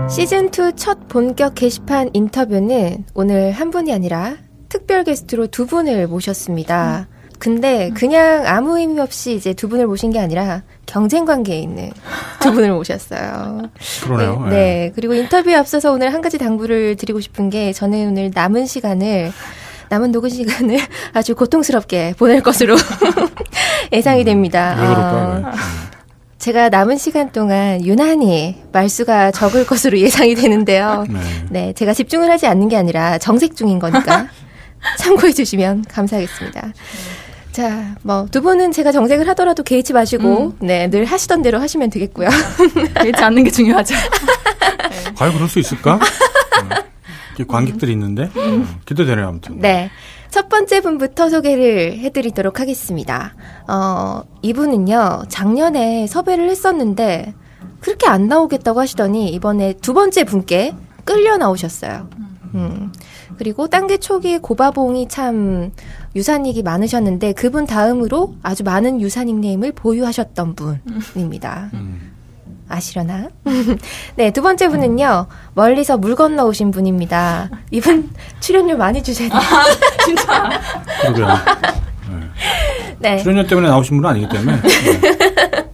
시즌2 첫 본격 게시판 인터뷰는 오늘 한 분이 아니라 특별 게스트로 두 분을 모셨습니다. 근데 그냥 아무 의미 없이 이제 두 분을 모신 게 아니라 경쟁 관계에 있는 두 분을 모셨어요. 그러네요. 네, 네. 그리고 인터뷰에 앞서서 오늘 한 가지 당부를 드리고 싶은 게 저는 오늘 남은 녹음 시간을 아주 고통스럽게 보낼 것으로 예상이 됩니다. 왜 그럴까? 제가 남은 시간 동안 유난히 말수가 적을 것으로 예상이 되는데요. 네, 제가 집중을 하지 않는 게 아니라 정색 중인 거니까 참고해 주시면 감사하겠습니다. 자, 뭐 두 분은 제가 정색을 하더라도 개의치 마시고 네, 늘 하시던 대로 하시면 되겠고요. 개의치 않는 게 중요하죠. 네. 과연 그럴 수 있을까? 관객들이 있는데 기대되네요. 아무튼. 네. 첫 번째 분부터 소개를 해드리도록 하겠습니다. 이분은요, 작년에 섭외를 했었는데, 그렇게 안 나오겠다고 하시더니, 이번에 두 번째 분께 끌려 나오셨어요. 그리고 딴개 초기 고바봉이 참 유사닉이 많으셨는데, 그분 다음으로 아주 많은 유사 닉네임을 보유하셨던 분입니다. 아시려나? 네, 두 번째 분은요, 멀리서 물 건너 오신 분입니다. 이분 출연료 많이 주셔야 돼요. 진짜. 그러게요. 네. 출연료 때문에 나오신 분은 아니기 때문에. 네.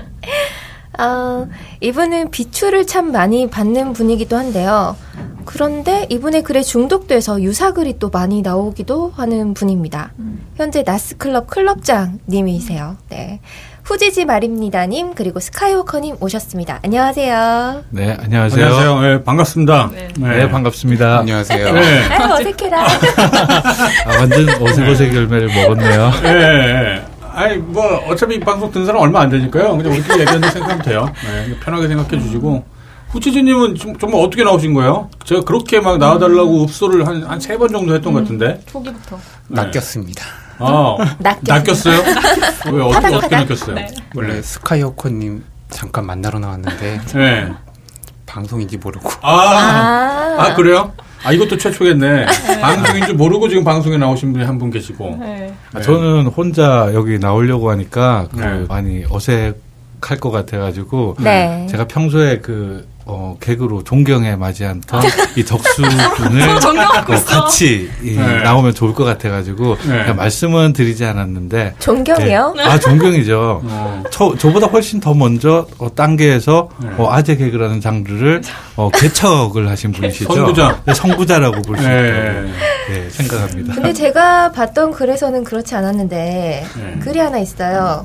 이분은 비추를 참 많이 받는 분이기도 한데요. 그런데 이분의 글에 중독돼서 유사글이 또 많이 나오기도 하는 분입니다. 현재 나스클럽 클럽장님이세요. 네. 후지지 말입니다님 그리고 스카이워커님 오셨습니다. 안녕하세요. 네, 안녕하세요. 안녕하세요. 네, 반갑습니다. 네, 반갑습니다. 안녕하세요. 네. 아유, 어색해라. 완전 어색어색 열매를 먹었네요. 네. 아니, 뭐, 어차피 방송 듣는 사람 얼마 안 되니까요. 그냥 우리끼리 얘기하는 생각하면 돼요. 네, 편하게 생각해 주시고. 후지지님은 정말 어떻게 나오신 거예요? 제가 그렇게 막 나와달라고 읍소를 한 세 번 정도 했던 것 같은데. 초기부터. 네. 낚였습니다. 낚였어요? 왜, 어떻게 낚였어요? 네. 원래 스카이워커님 잠깐 만나러 나왔는데, 네. 방송인지 모르고. 그래요? 이것도 최초겠네. 방송인 줄 모르고 지금 방송에 나오신 분이 한 분 계시고. 네. 네. 저는 혼자 여기 나오려고 하니까 네. 많이 어색할 것 같아가지고 네. 제가 평소에 개그로 존경에 맞이한던 이 덕수분을 같이 네. 나오면 좋을 것 같아가지고 네. 그냥 말씀은 드리지 않았는데 존경이요? 네. 존경이죠. 저보다 훨씬 더 먼저 딴개에서 아재 개그라는 장르를 개척을 하신 분이시죠. 선구자. 네, 선구자라고 볼 수 네. 있다고 네, 생각합니다. 근데 제가 봤던 글에서는 그렇지 않았는데 네. 글이 하나 있어요.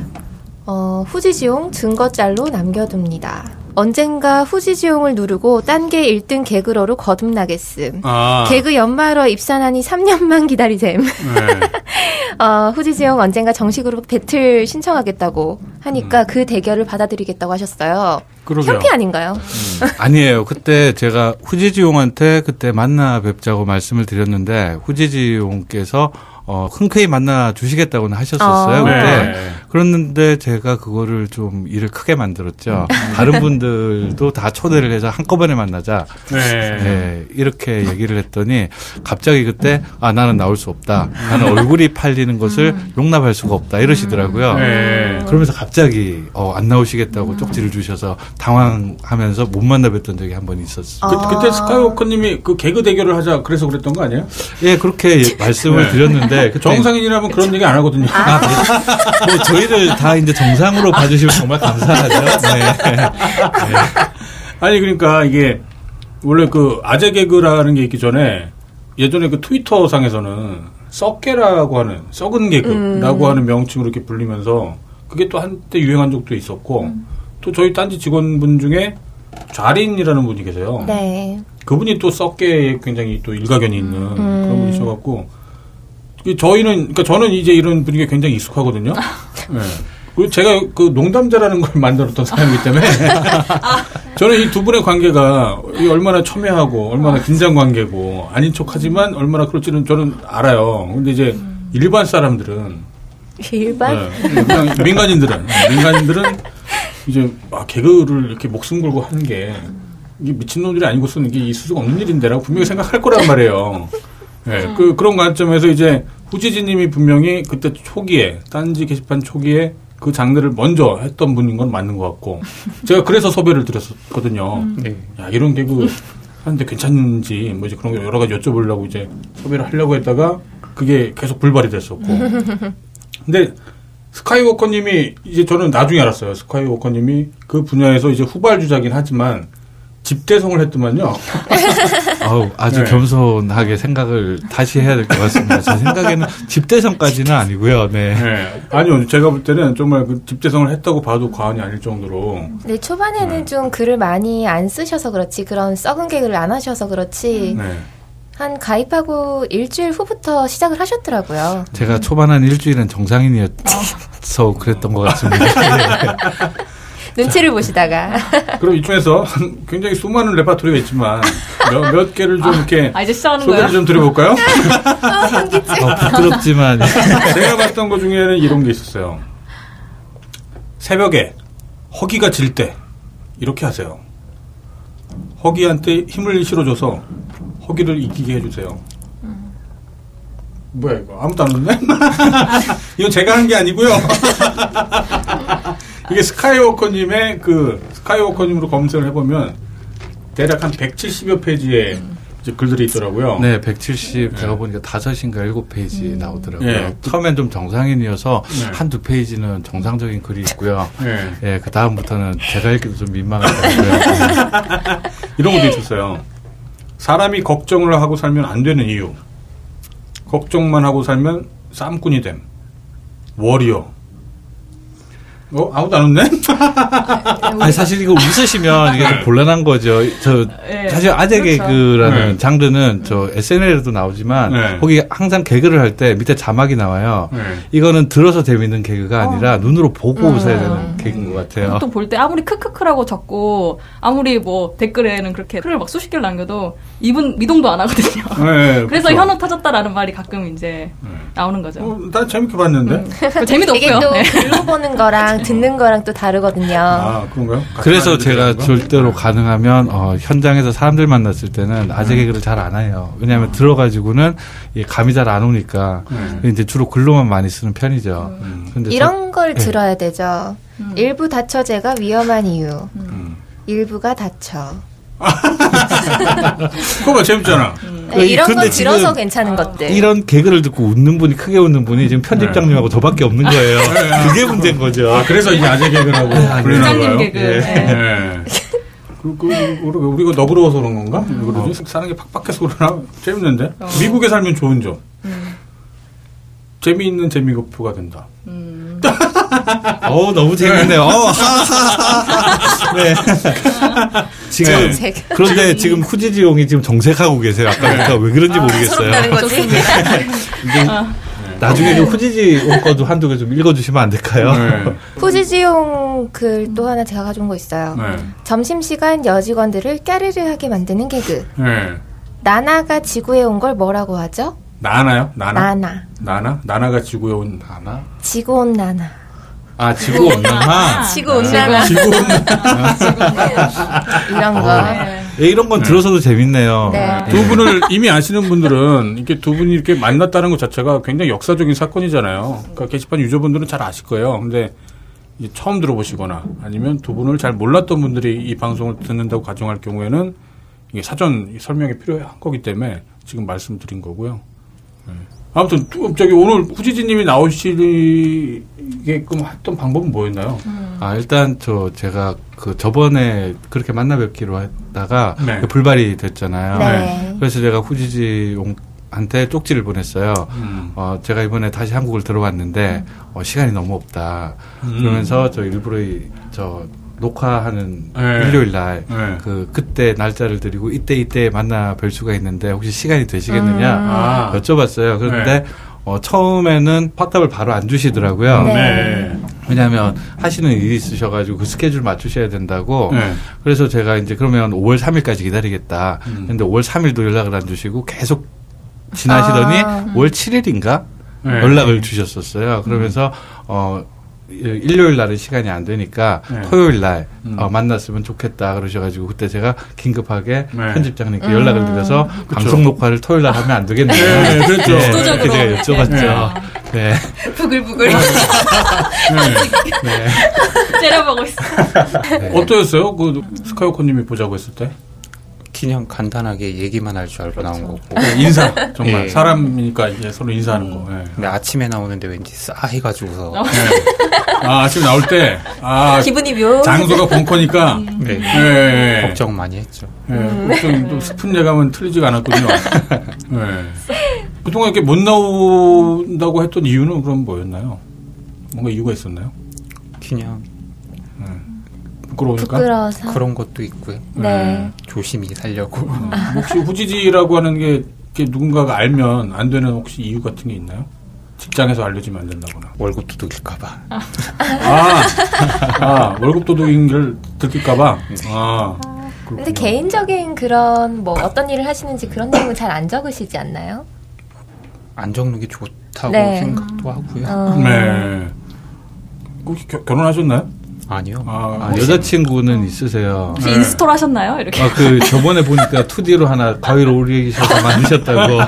후지지용 증거짤로 남겨둡니다. 언젠가 후지지용을 누르고 딴개 1등 개그러로 거듭나겠음. 개그 연말어 입산하니 3년만 기다리셈. 네. 후지지용 언젠가 정식으로 배틀 신청하겠다고 하니까 그 대결을 받아들이겠다고 하셨어요. 그러게요. 현피 아닌가요? 아니에요. 그때 제가 후지지용한테 그때 만나 뵙자고 말씀을 드렸는데 후지지용께서 흔쾌히 만나 주시겠다고는 하셨었어요. 그때. 네. 그랬는데 제가 그거를 좀 일을 크게 만들었죠. 다른 분들도 다 초대를 해서 한꺼번에 만나자. 네. 네, 이렇게 얘기를 했더니 갑자기 그때 나는 나올 수 없다. 나는 얼굴이 팔리는 것을 용납할 수가 없다. 이러시더라고요. 네. 그러면서 갑자기 안 나오시겠다고 쪽지를 주셔서 당황하면서 못 만나 뵀던 적이 한 번 있었어요. 그때 스카이워커님이 그 개그 대결을 하자 그래서 그랬던 거 아니에요? 예, 그렇게 말씀을 드렸는데 정상인이라면 그런 얘기 안 하거든요. 뭐 저희를 다 이제 정상으로 봐주시면 정말 감사하죠. 네. 아니 그러니까 이게 원래 그 아재 개그라는 게 있기 전에 예전에 그 트위터 상에서는 썩개라고 하는 썩은 개그라고 하는 명칭으로 이렇게 불리면서 그게 또 한때 유행한 적도 있었고 또 저희 딴지 직원분 중에 좌린이라는 분이 계세요. 네. 그분이 또 썩개에 굉장히 또 일가견이 있는 그런 분이셔갖고 그러니까 저는 이제 이런 분위기에 굉장히 익숙하거든요. 네. 그리고 제가 그 농담자라는 걸 만들었던 사람이기 때문에 저는 이 두 분의 관계가 얼마나 첨예하고 얼마나 긴장 관계고 아닌 척하지만 얼마나 그럴지는 저는 알아요. 근데 이제 일반 사람들은 일반? 네, 그냥 민간인들은 이제 개그를 이렇게 목숨 걸고 하는 게 이게 미친놈들이 아니고서는 이게 있을 수가 없는 일인데라고 분명히 생각할 거란 말이에요. 네, 그런 관점에서 이제 후지지님이 분명히 그때 초기에 딴지 게시판 초기에 그 장르를 먼저 했던 분인 건 맞는 것 같고 제가 그래서 섭외를 드렸었거든요. 네. 야 이런 개그 하는데 괜찮은지 뭐 이제 그런 거 여러 가지 여쭤보려고 이제 섭외를 하려고 했다가 그게 계속 불발이 됐었고 근데 스카이워커님이 이제 저는 나중에 알았어요. 스카이워커님이 그 분야에서 이제 후발주자긴 하지만 집대성을 했더만요. 아주 네. 겸손하게 생각을 다시 해야 될 것 같습니다. 제 생각에는 집대성까지는 아니고요. 네. 네. 아니요. 제가 볼 때는 정말 그 집대성을 했다고 봐도 과언이 아닐 정도로. 네, 초반에는 좀 글을 많이 안 쓰셔서 그렇지, 그런 썩은 개그를 안 하셔서 그렇지, 네. 한 가입하고 일주일 후부터 시작을 하셨더라고요. 제가 초반 한 일주일은 정상인이어서 그랬던 것 같습니다. 눈치를 보시다가. 그럼 이쪽에서 굉장히 수많은 레파토리가 있지만 몇 개를 좀 이렇게 이제 시작하는 소개를 거야? 좀 드려볼까요? 부끄럽지만 제가 봤던 것 중에는 이런 게 있었어요. 새벽에 허기가 질 때 이렇게 하세요. 허기한테 힘을 실어줘서 허기를 이기게 해주세요. 뭐야 이거 아무도 안 웃네? 이거 제가 한 게 아니고요. 이게 스카이워커님의 스카이워커님으로 검색을 해보면 대략 한 170여 페이지의 이제 글들이 있더라고요. 네, 170 제가 보니까 5인가 7페이지 나오더라고요. 네. 처음엔 좀 정상인이어서 네. 한두 페이지는 정상적인 글이 있고요. 네. 예, 그 다음부터는 제가 읽기도 좀 민망하더라고요. 이런 것도 있었어요. 사람이 걱정을 하고 살면 안 되는 이유. 걱정만 하고 살면 쌈꾼이 됨. 워리어. 아무도 안 웃네? 아니, 사실 이거 웃으시면 이게 좀 곤란한 거죠. 네. 사실 아재 그렇죠. 개그라는 네. 장르는 SNL에도 나오지만, 네. 거기 항상 개그를 할 때 밑에 자막이 나와요. 네. 이거는 들어서 재밌는 개그가 아니라 눈으로 보고 웃어야 되는 개그인 것 같아요. 보통 볼 때 아무리 크크크라고 적고 아무리 뭐 댓글에는 그렇게 글을 막 수십 개를 남겨도 이분 미동도 안 하거든요. 네, 그래서 그렇죠. 현혹 터졌다라는 말이 가끔 이제 나오는 거죠. 난 재밌게 봤는데. 재미도 이게 없고요. 또 네. 글로 보는 거랑 듣는 거랑 또 다르거든요. 아, 그런가요? 그래서 제가 그런가? 절대로 가능하면 현장에서 사람들 만났을 때는 아재 개그를 잘 안 해요. 왜냐하면 들어가지고는 이 감이 잘 안 오니까 이제 주로 글로만 많이 쓰는 편이죠. 근데 이런 걸 네. 들어야 되죠. 일부 다처제가 위험한 이유. 일부가 다쳐. 그거 봐, 재밌잖아. 네, 이런 근데 건 들어서 지금 괜찮은 것들. 이런 개그를 듣고 웃는 분이 크게 웃는 분이 지금 편집장님하고 저밖에 없는 거예요. 그게 문제인 거죠. 아, 그래서 이제 아재 개그라고 불리나 부장님 봐요. 개그. 예. 네. 네. 우리가 너그러워서 그런 건가? 왜 그러지? 사는 게 팍팍해서 그러나? 재밌는데? 미국에 살면 좋은 점. 재미있는 재미고프가 된다. 너무 재밌네요. 네. 지금 정색. 그런데 지금 후지지용이 지금 정색하고 계세요. 아까부터 왜 그런지 모르겠어요. 서럽다는 거지. 근데 나중에 그 후지지용 거도 한두 개 좀 읽어주시면 안 될까요? 네. 후지지용 글 또 하나 제가 가져온 거 있어요. 네. 점심시간 여직원들을 까르르하게 만드는 개그. 네. 나나가 지구에 온 걸 뭐라고 하죠? 나나요? 나나? 나나. 나나가 지구에 온 하나? 지구 온 나나. 아, 지구 온난화? 지구 온 나나. 지구 온 이런 거. 예, 이런 건 들어서도 재밌네요. 네. 두 분을 이미 아시는 분들은 이렇게 두 분이 이렇게 만났다는 것 자체가 굉장히 역사적인 사건이잖아요. 그러니까 게시판 유저분들은 잘 아실 거예요. 근데 이제 처음 들어보시거나 아니면 두 분을 잘 몰랐던 분들이 이 방송을 듣는다고 가정할 경우에는 이게 사전 설명이 필요한 거기 때문에 지금 말씀드린 거고요. 네. 아무튼 오늘 후지지님이 나오시게끔 했던 방법은 뭐였나요? 아, 일단 제가 저번에 그렇게 만나 뵙기로 했다가 네. 불발이 됐잖아요. 네. 그래서 제가 후지지용한테 쪽지를 보냈어요. 제가 이번에 다시 한국을 들어왔는데 시간이 너무 없다. 그러면서 저 일부러 녹화하는 네. 일요일 날 네. 그때 날짜를 드리고 이때 만나 뵐 수가 있는데 혹시 시간이 되시겠느냐 여쭤봤어요. 그런데 처음에는 화답을 바로 안 주시더라고요. 네. 왜냐하면 하시는 일이 있으셔가지고 그 스케줄 맞추셔야 된다고. 네. 그래서 제가 이제 그러면 5월 3일까지 기다리겠다. 근데 5월 3일도 연락을 안 주시고 계속 지나시더니 5월 7일인가 네. 연락을 주셨었어요. 그러면서 일요일 날은 시간이 안 되니까 토요일 날 만났으면 좋겠다 그러셔가지고 그때 제가 긴급하게 편집장님께 연락을 드려서 방송 녹화를 토요일 날 하면 안 되겠네요. 네, 그렇죠. 네, 그렇게 제가 여쭤봤죠. 네. 부글부글. 째려보고 있어. 네. 어떠셨어요? 그 스카이워커님이 보자고 했을 때? 그냥 간단하게 얘기만 할 줄 알고 나온 거고. 인사 정말 예. 사람이니까 이제 서로 인사하는 거. 예. 근데 아침에 나오는데 왠지 싸해가지고서. 아침에 나올 때 기분이 묘. 장소가 벙커니까 네. 예. 걱정 많이 했죠. 걱정 또 스푼 예감은 틀리지가 않았군요. 그동안 이렇게 못 나온다고 했던 이유는 그럼 뭐였나요? 뭔가 이유가 있었나요? 그냥 부끄러우니까? 부끄러워서. 그런 것도 있고요. 네. 조심히 살려고. 혹시 후지지라고 하는 게 누군가가 알면 안 되는 혹시 이유 같은 게 있나요? 직장에서 알려지면 안 된다거나. 월급 도둑일까봐. 월급 도둑인 걸 들킬까봐? 근데 개인적인 그런 뭐 어떤 일을 하시는지 그런 내용은 잘 안 적으시지 않나요? 안 적는 게 좋다고 네. 생각도 하고요. 네. 혹시 결혼하셨나요? 아니요. 여자친구는 있으세요? 혹시 인스톨 하셨나요? 이렇게. 저번에 보니까 2D로 하나 가위로 올리셔서 만드셨다고.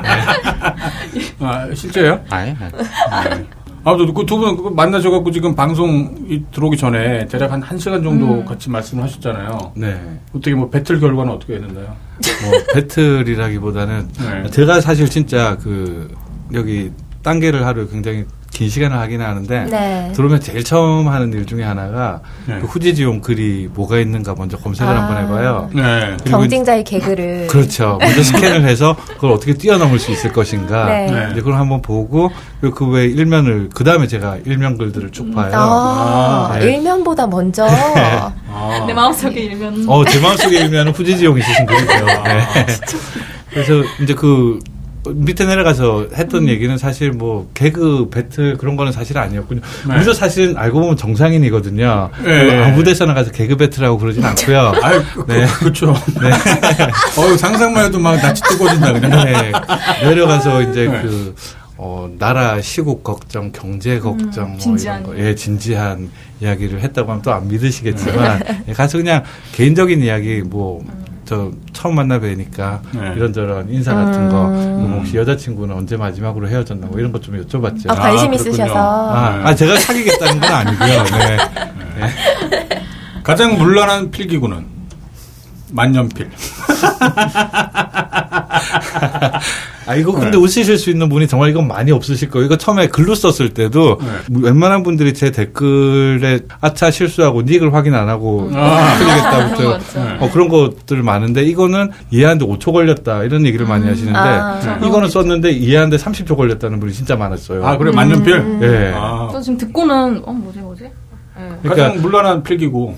실제요? 아니. 아무튼 그 두 분 만나셔갖고 지금 방송 들어오기 전에 대략 한 1시간 정도 같이 말씀을 하셨잖아요. 네. 어떻게 뭐 배틀 결과는 어떻게 됐나요? 배틀이라기보다는 제가 사실 진짜 여기 단계를 하루 굉장히 긴 시간을 하긴 하는데 들어오면 제일 처음 하는 일 중에 하나가 그 후지지용 글이 뭐가 있는가 먼저 검색을 한번 해봐요. 네. 경쟁자의 개그를. 그렇죠. 먼저 스캔을 해서 그걸 어떻게 뛰어넘을 수 있을 것인가. 이제 그걸 한번 보고 그 외에 일면을 그 다음에 제가 일면 글들을 쭉 봐요. 일면보다 먼저. 내 마음속에 일면. 제 마음속에 일면은 후지지용이 쓰신 글이고요. 네. 그래서 이제 밑에 내려가서 했던 얘기는 사실 뭐 개그 배틀 그런 거는 사실 아니었군요. 우리도 사실은 알고 보면 정상인이거든요. 아무 데서나 가서 개그 배틀하고 그러진 않고요. 그렇죠. 네. 상상만 해도 막 낯이 뜨거워진다 그냥. 네. 내려가서 이제 나라 시국 걱정, 경제 걱정, 진지한. 이런 거, 진지한 이야기를 했다고 하면 또 안 믿으시겠지만 가서 그냥 개인적인 이야기 저 처음 만나 뵈니까 이런저런 인사 같은 거 혹시 여자친구는 언제 마지막으로 헤어졌나 이런 것 좀 여쭤봤죠. 관심 있으셔서. 제가 사귀겠다는 건 아니고요. 가장 문란한 필기구는 만년필. 이거 근데 웃으실 수 있는 분이 정말 이건 많이 없으실 거예요. 이거 처음에 글로 썼을 때도 웬만한 분들이 제 댓글에 아차 실수하고 닉을 확인 안 하고 틀리겠다부터 그런 것들 많은데 이거는 이해하는데 5초 걸렸다 이런 얘기를 많이 하시는데 이거는 썼는데 이해하는데 30초 걸렸다는 분이 진짜 많았어요. 그래 만년필? 네. 저 지금 듣고는 뭐지? 가장 문란한 필기구.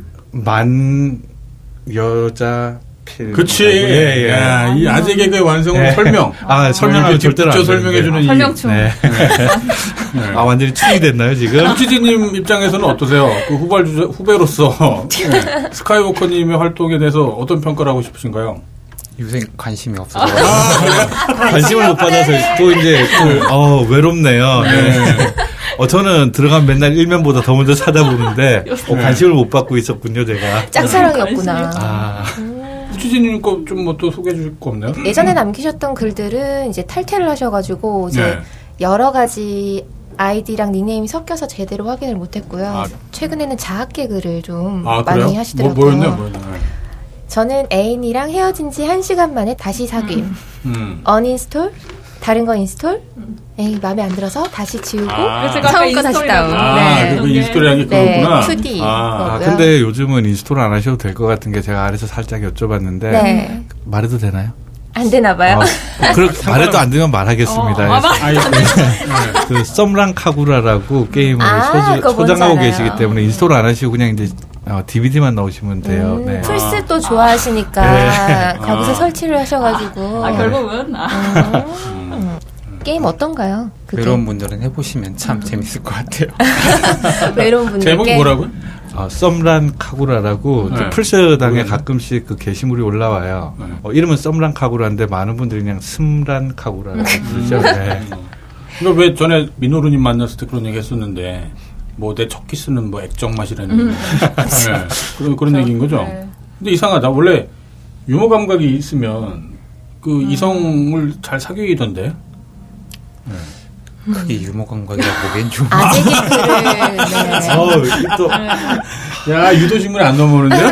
여자 그치. 이 아재 개그의 완성은 설명. 설명을 절대로 안 설명해주는 설명충. 완전히 충이 됐나요, 지금? 후지지님 입장에서는 어떠세요? 후배로서 스카이워커님의 활동에 대해서 어떤 평가를 하고 싶으신가요? 요새 관심이 없어서. 관심을 못 받아서 또 이제 외롭네요. 저는 들어가면 맨날 일면보다 더 먼저 찾아보는데 관심을 못 받고 있었군요, 제가. 짝사랑이었구나. 후지지님 거 좀 또 소개해 주실 거 없나요? 예전에 남기셨던 글들은 이제 탈퇴를 하셔가지고 이제 여러 가지 아이디랑 닉네임이 섞여서 제대로 확인을 못했고요. 최근에는 자학 개그를 좀 많이 하시더라고요. 뭐였나요? 저는 애인이랑 헤어진 지 1시간 만에 다시 사귐. 언인스톨? 다른 거 인스톨? 마음에 안 들어서 다시 지우고 처음 거 다시 다운. 그 인스톨이라는 게 그거구나. 2D. 근데 요즘은 인스톨 안 하셔도 될 것 같은 게 제가 아래서 살짝 여쭤봤는데 말해도 되나요? 안 되나 봐요. 말해도 안 되면 말하겠습니다. 그 썸랑 카구라라고 게임을 소장하고 계시기 때문에 인스톨 안 하시고 그냥 이제 DVD만 넣으시면 돼요. 플스 또 좋아하시니까 거기서 설치를 하셔가지고. 결국은. 게임 어떤가요? 외로운 분들은 해보시면 참 재밌을 것 같아요. 외로운 분들. 제목이 뭐라고요? 썸란 카구라라고 플스당에 가끔씩 그 게시물이 올라와요. 이름은 썸란 카구라인데 많은 분들이 그냥 스란 카구라라고 부르죠. 그러니까 왜 전에 민호루님 만났을 때 그런 얘기 했었는데 뭐 내 첫 키스는 뭐 액정 맛이라는 네. 그런 얘기인 거죠. 네. 근데 이상하다. 원래 유머 감각이 있으면 그 이성을 잘 사귀던데. 그게 유머 감각이라고 보기엔 좀. 아재 개그를 네. 또 야, 유도신문에 안 넘어오는데요?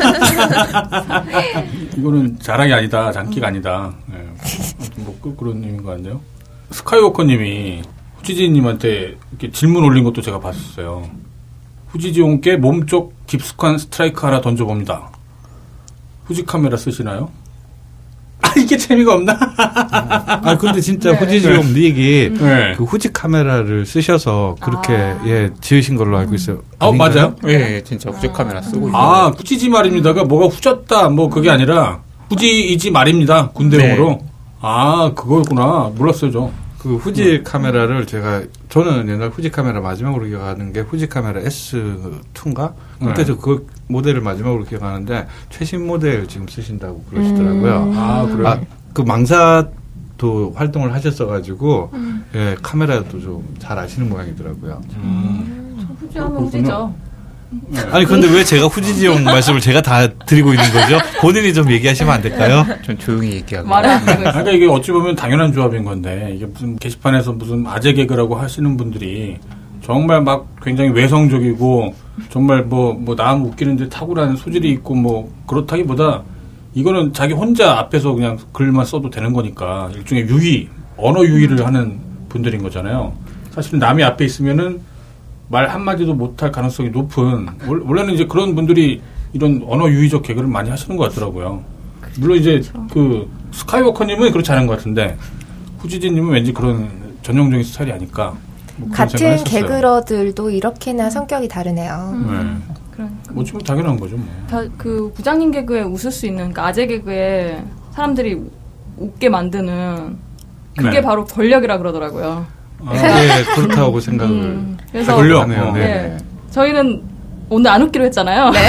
이거는 자랑이 아니다, 장기가 아니다. 네. 뭐 그런 의미인 것 같네요. 스카이워커님이 후지지님한테 이렇게 질문 올린 것도 제가 봤었어요. 후지지용께 몸쪽 깊숙한 스트라이크 하나 던져봅니다. 후지 카메라 쓰시나요? 아, 이게 재미가 없나? 아, 근데 진짜 네. 후지지용 닉이 네. 그 후지 카메라를 쓰셔서 그렇게 예, 지으신 걸로 알고 있어요. 맞아요? 예, 진짜 후지 카메라 쓰고 있어요. 아, 후지지 말입니다가 뭐가 후졌다, 뭐 그게 아니라 후지이지 말입니다. 군대용으로. 네. 아, 그거였구나. 몰랐어요, 저. 그 후지 카메라를 저는 옛날 후지 카메라 마지막으로 기억하는 게 후지 카메라 S2인가? 그때 저 그 모델을 마지막으로 기억하는데 최신 모델 지금 쓰신다고 그러시더라고요. 아, 그래요? 아, 그 망사도 활동을 하셨어가지고 예, 카메라도 좀 잘 아시는 모양이더라고요. 후지 하면 후지죠. 아니 근데 왜 제가 후지지용 말씀을 제가 다 드리고 있는 거죠? 본인이 좀 얘기하시면 안 될까요? 전 조용히 얘기하고. 말을 안 하고 있어요. 그러니까 이게 어찌 보면 당연한 조합인 건데 이게 무슨 게시판에서 무슨 아재 개그라고 하시는 분들이 정말 막 굉장히 외성적이고 정말 뭐 남 웃기는데 탁월한 소질이 있고 뭐 그렇다기보다 이거는 자기 혼자 앞에서 그냥 글만 써도 되는 거니까 일종의 유희, 언어 유희를 하는 분들인 거잖아요. 사실은 남이 앞에 있으면은 말 한마디도 못할 가능성이 높은, 원래는 이제 그런 분들이 이런 언어 유희적 개그를 많이 하시는 것 같더라고요. 물론 이제 그 스카이워커님은 그렇지 않은 것 같은데 후지지님은 왠지 그런 전형적인 스타일이 아닐까. 뭐 그런 생각을 같은 했었어요. 개그러들도 이렇게나 성격이 다르네요. 네. 그러니까. 뭐 지금 당연한 거죠. 뭐. 그 부장님 개그에 웃을 수 있는, 그러니까 아재 개그에 사람들이 웃게 만드는 그게 네. 바로 권력이라 그러더라고요. 네, 그렇다고 생각을 그래서 권력. 하네요. 네. 네. 저희는 오늘 안 웃기로 했잖아요. 네.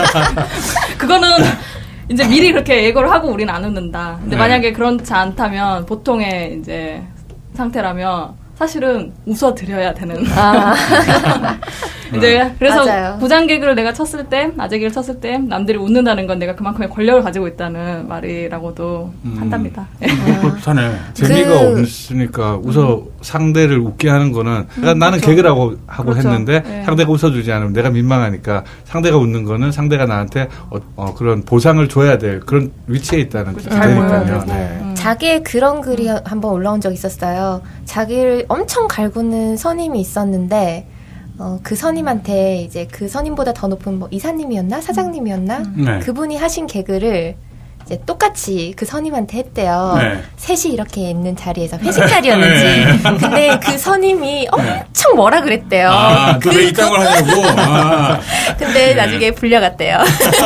그거는 이제 미리 그렇게 예고를 하고 우리는 안 웃는다. 근데 네. 만약에 그렇지 않다면 보통의 이제 상태라면 사실은 웃어드려야 되는. 이제 그래서 맞아요. 부장 개그를 내가 쳤을 때, 아재 개그를 쳤을 때 남들이 웃는다는 건 내가 그만큼의 권력을 가지고 있다는 말이라고도 한답니다. 그렇다네. 재미가 그- 없으니까 상대를 웃게 하는 거는 나는 개그라고 하고 그렇죠. 했는데 네. 상대가 웃어주지 않으면 내가 민망하니까 상대가 웃는 거는 상대가 나한테 그런 보상을 줘야 될 그런 위치에 있다는 뜻이 잘 보여야 되니까요. 되고. 네. 자기의 그런 글이 한번 올라온 적 있었어요. 자기를 엄청 갈구는 선임이 있었는데 그 선임한테 이제 그 선임보다 더 높은 뭐 이사님이었나 사장님이었나 네. 그분이 하신 개그를 이제 똑같이 그 선임한테 했대요. 네. 셋이 이렇게 있는 자리에서 회식 자리였는지. 근데 그 선임이 엄청 뭐라 그랬대요. 아, 왜 이딴 걸 하냐고. 아. 근데 나중에 불려갔대요.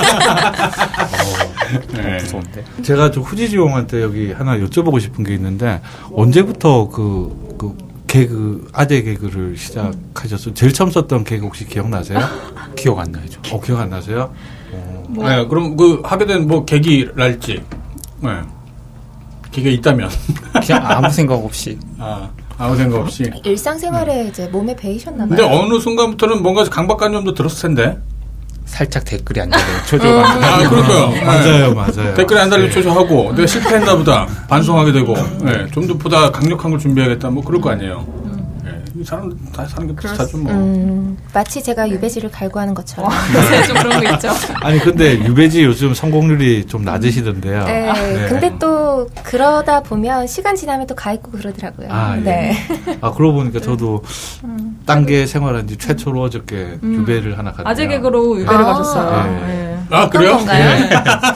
네. 무서운데. 제가 좀 후지지용한테 여기 하나 여쭤보고 싶은 게 있는데 언제부터 그 개그 아재 개그를 시작하셨어요? 제일 처음 썼던 개그 혹시 기억나세요? 기억 안 나요, 저. 기억 안 나세요? 네, 그럼 그 하게 된 뭐 계기랄지. 네. 계기가 있다면. 그냥 아무 생각 없이. 아무 생각 없이. 일상생활에 이제 몸에 배이셨나 봐요. 근데 어느 순간부터는 뭔가 강박관념도 들었을 텐데. 살짝 댓글이 안 달려요. 초조가. 아, 그러니까요. 맞아요. 댓글에 안 달리면 초조하고, 내가 실패했나 보다. 반성하게 되고, 네, 좀 더 보다 강력한 걸 준비해야겠다. 뭐 그럴 거 아니에요. 네, 이 사람 다 사는 게 비슷하죠, 뭐. 마치 제가 유배지를 갈구하는 것처럼. 요새 좀 그런 거 있죠. 아니 근데 유배지 요즘 성공률이 좀 낮으시던데요. 네. 근데 또 그러다 보면 시간 지나면 또 가 있고 그러더라고요. 아, 예. 네. 그러고 보니까 저도 딴게 생활한 지 최초로 어저께 유배를 하나 갔네요. 아재 개그로 유배를 아. 가셨어요. 네. 네. 아, 그래요? 건가요?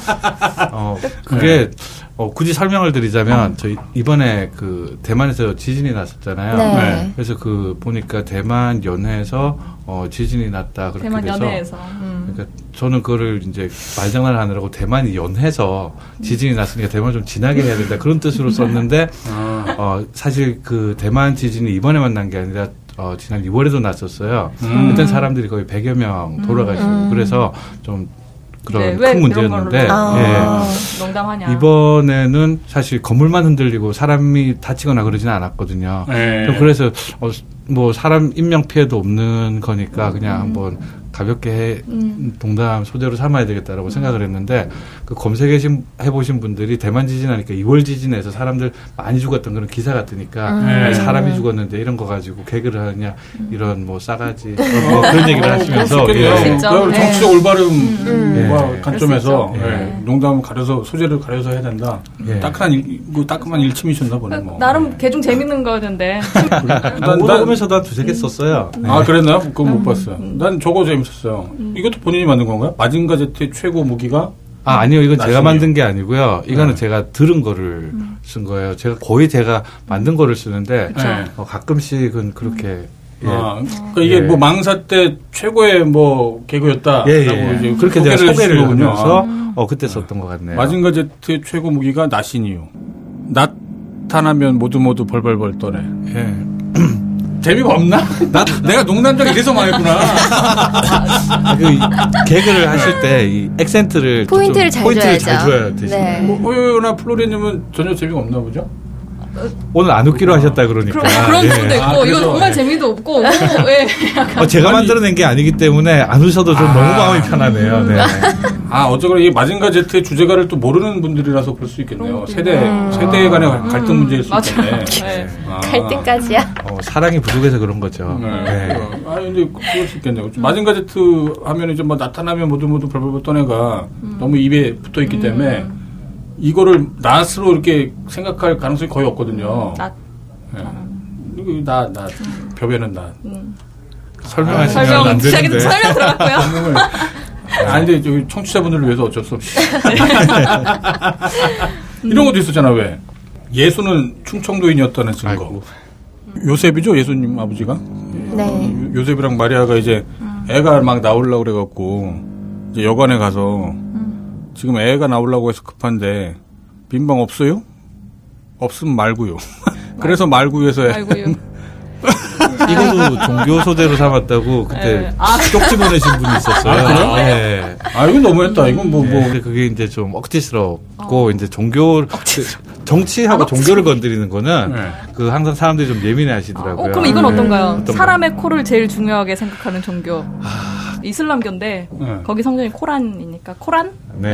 그게 굳이 설명을 드리자면 저희 이번에 그 대만에서 지진이 났었잖아요. 네. 네. 그래서 그 보니까 대만 연해에서 지진이 났다 그렇게 대만 돼서 연예에서. 그러니까 저는 그거를 이제 말장난을 하느라고 대만이 연해서 지진이 났으니까 대만 좀 지나게 해야 된다 그런 뜻으로 썼는데 사실 그 대만 지진이 이번에만 난 게 아니라 지난 2월에도 났었어요. 그때 사람들이 거의 100여 명 돌아가시고 그래서 좀 그런 네, 왜 큰 그런 문제였는데 걸로 예. 농담하냐. 이번에는 사실 건물만 흔들리고 사람이 다치거나 그러지는 않았거든요. 네. 그래서 뭐 사람 인명 피해도 없는 거니까 그냥 한번 가볍게 동담 소재로 삼아야 되겠다라고 생각을 했는데 그 검색해보신 분들이 대만 지진하니까 2월 지진에서 사람들 많이 죽었던 그런 기사가 뜨니까 사람이 죽었는데 이런 거 가지고 개그를 하느냐 이런 뭐 싸가지 뭐 그런 얘기를 하시면서 정치적 올바름과 관점에서 농담 가려서 소재를 가려서 해야 된다. 따끔한 일침이셨나 보네. 뭐. 나름 개중 재밌는 거였는데. 오다 보면서도 한 두세 개 썼어요. 아 그랬나요? 그건 못 봤어요. 난 저거 재밌었어요. 이것도 본인이 만든 건가요? 마징가 Z의 최고 무기가? 아니요. 이건 제가 만든 게 아니고요. 이거는 제가 들은 거를 쓴 거예요. 제가 만든 거를 쓰는데 가끔씩은 그렇게 그러니까 이게 뭐 망사 때 최고의 뭐 개그였다라고 이제 그렇게 제가 소개를 하면서 그때 썼던 것 같네요. 마징가 Z의 최고 무기가 낫이니요. 나타나면 모두 벌벌벌 떠네. 재미가 없나? 내가 농담자가 이래서 망했구나. 개그를 하실 때 이 액센트를 포인트를 잘 줘야죠. 네. 뭐 호요나 플로리님은 전혀 재미가 없나 보죠? 오늘 안 웃기로 하셨다 그러니까. 그런 분도 있고 이거 정말 재미도 없고 제가 만들어낸 게 아니기 때문에 안 웃어도 좀 너무 마음이 편하네요. 네. 어쩌거나 이 마징가 Z의 주제가를 또 모르는 분들이라서 볼 수 있겠네요. 세대 간의 갈등 문제일 수 있겠네. 갈등까지야? 사랑이 부족해서 그런 거죠. 근데 그럴 수 있겠네요. 마징가 Z 하면 이제 뭐 나타나면 모두 벌벌벌 떠내가 너무 입에 붙어 있기 때문에 이거를 낫으로 이렇게 생각할 가능성이 거의 없거든요. 낫. 벼베는 낫. 설명하시면 안 되는데. 설명 들어갔고요. 근데 저기 청취자분들을 위해서 어쩔 수 없이. 이런 것도 있었잖아, 왜? 예수는 충청도인이었다는 증거. 요셉이죠, 예수님 아버지가? 네. 요셉이랑 마리아가 이제 애가 막 나오려고 그래갖고, 이제 여관에 가서, 지금 애가 나오려고 해서 급한데 빈방 없어요? 없으면 말고요. 그래서 말고요에서 이것도 종교 소재로 삼았다고 그때 쪽지 보내신 분이 있었어요. 그래요? 네. 이건 너무했다. 이건 그게 이제 좀 억지스럽고 이제 정치하고 종교를 건드리는 거는 그 항상 사람들이 좀 예민해 하시더라고요. 그럼 이건 어떤가요? 사람의 코를 제일 중요하게 생각하는 종교. 이슬람교인데 거기 성전이 코란이니까 코란? 네.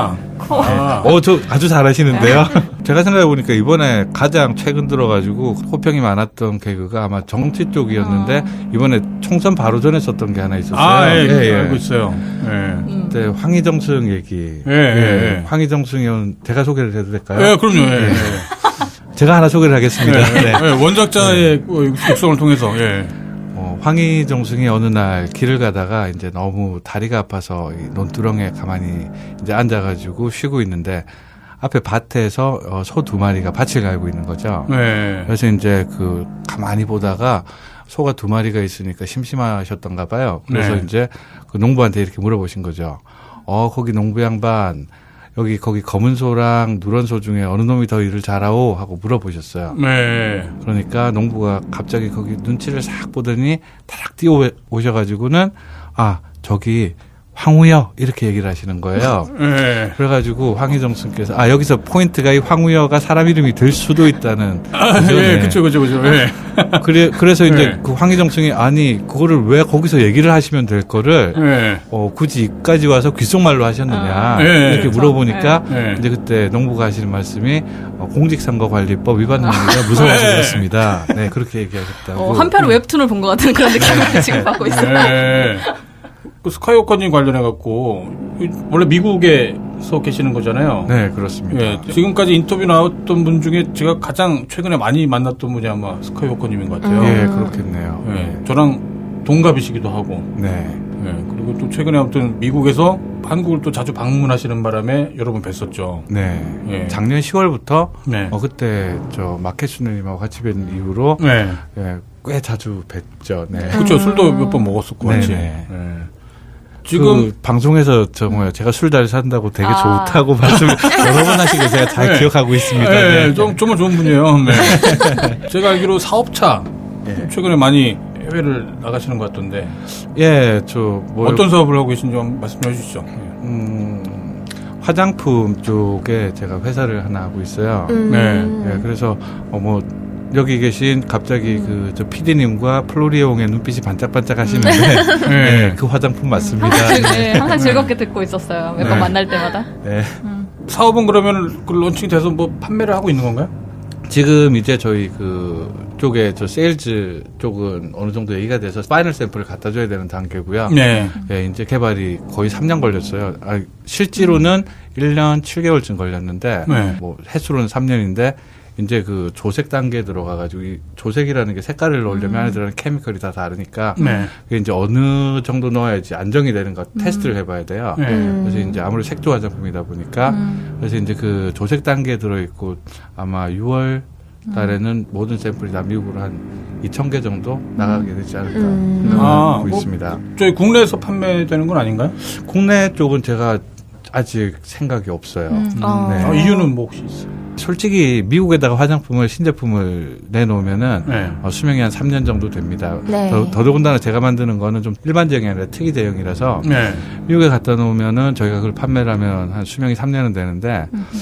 저 아주 잘하시는데요. 제가 생각해 보니까 이번에 가장 최근 들어가지고 호평이 많았던 개그가 아마 정치 쪽이었는데 이번에 총선 바로 전에 썼던 게 하나 있었어요. 알고 있어요. 그때 황희정승 얘기. 황희정승 의원 제가 소개를 해도 될까요? 그럼요. 제가 하나 소개를 하겠습니다. 원작자의 육성을 통해서. 황희정승이 어느 날 길을 가다가 이제 너무 다리가 아파서 논두렁에 가만히 이제 앉아가지고 쉬고 있는데 앞에 밭에서 소 2마리가 밭을 갈고 있는 거죠. 그래서 이제 가만히 보다가 소가 2마리가 있으니까 심심하셨던가 봐요. 그래서 이제 그 농부한테 이렇게 물어보신 거죠. 거기 농부 양반, 거기 검은 소랑 누런 소 중에 어느 놈이 더 일을 잘하오? 하고 물어보셨어요. 그러니까 농부가 갑자기 거기 눈치를 싹 보더니 타락 뛰어 오셔가지고는 저기 황우여 이렇게 얘기를 하시는 거예요. 그래가지고 황희정승께서 여기서 포인트가 이 황우여가 사람 이름이 될 수도 있다는. 그쵸. 그래서 이제 그 황희정승이 그거를 왜 거기서 얘기를 하시면 될 거를 굳이 여기까지 와서 귓속말로 하셨느냐 이렇게 물어보니까 이제 그때 농부가 하시는 말씀이 공직선거관리법 위반입니다. 무서워서 그렇습니다. 네, 그렇게 얘기하셨다고. 한편의 웹툰을 본 것 같은 그런 느낌을 지금 받고 있어요. 그 스카이워커님 관련해갖고, 원래 미국에서 계시는 거잖아요. 네, 그렇습니다. 지금까지 인터뷰 나왔던 분 중에 제가 가장 최근에 많이 만났던 분이 아마 스카이워커님인 것 같아요. 그렇겠네요. 저랑 동갑이시기도 하고. 그리고 또 최근에 아무튼 미국에서 한국을 또 자주 방문하시는 바람에 여러 번 뵀었죠. 작년 10월부터 그때 마켓슈느님하고 같이 뵌 이후로 꽤 자주 뵀죠. 그렇죠. 술도 몇 번 먹었었고 같이. 지금 방송에서 제가 술 잘 산다고 되게 좋다고 말씀을 여러 번 하시고 제가 잘 기억하고 있습니다. 정말 좋은 분이에요. 제가 알기로 사업차 최근에 많이 해외를 나가시는 것 같던데. 어떤 사업을 하고 계신지 한번 말씀해 주시죠. 화장품 쪽에 제가 회사를 하나 하고 있어요. 그래서 여기 계신 갑자기 저 PD님과 플로리옹의 눈빛이 반짝반짝 하시는데 네, 그 화장품 맞습니다. 항상 즐겁게 듣고 있었어요. 몇 번 만날 때마다. 네. 사업은 그러면 그 론칭 돼서 뭐 판매를 하고 있는 건가요? 지금 이제 저희 쪽에 세일즈 쪽은 어느 정도 얘기가 돼서 파이널 샘플을 갖다 줘야 되는 단계고요. 네. 예, 이제 개발이 거의 3년 걸렸어요. 실제로는 1년 7개월쯤 걸렸는데, 뭐, 횟수로는 3년인데, 이제 조색 단계에 들어가가지고, 이 조색이라는 게 색깔을 넣으려면 안에 들어가는 케미컬이 다 다르니까, 그게 이제 어느 정도 넣어야지 안정이 되는가 테스트를 해봐야 돼요. 그래서 이제 아무래도 색조 화장품이다 보니까, 그래서 이제 조색 단계에 들어있고, 아마 6월 달에는 모든 샘플이 다 미국으로 한 2,000개 정도 나가게 되지 않을까 생각하고 있습니다. 저희 국내에서 판매되는 건 아닌가요? 국내 쪽은 제가 아직 생각이 없어요. 네. 이유는 뭐 혹시 있어요? 솔직히 미국에다가 화장품을 신제품을 내놓으면은 수명이 한 3년 정도 됩니다. 네. 더더군다나 제가 만드는 거는 좀 일반적이 아니라 특이 대형이라서 미국에 갖다 놓으면은 저희가 그걸 판매를 하면 한 수명이 3년은 되는데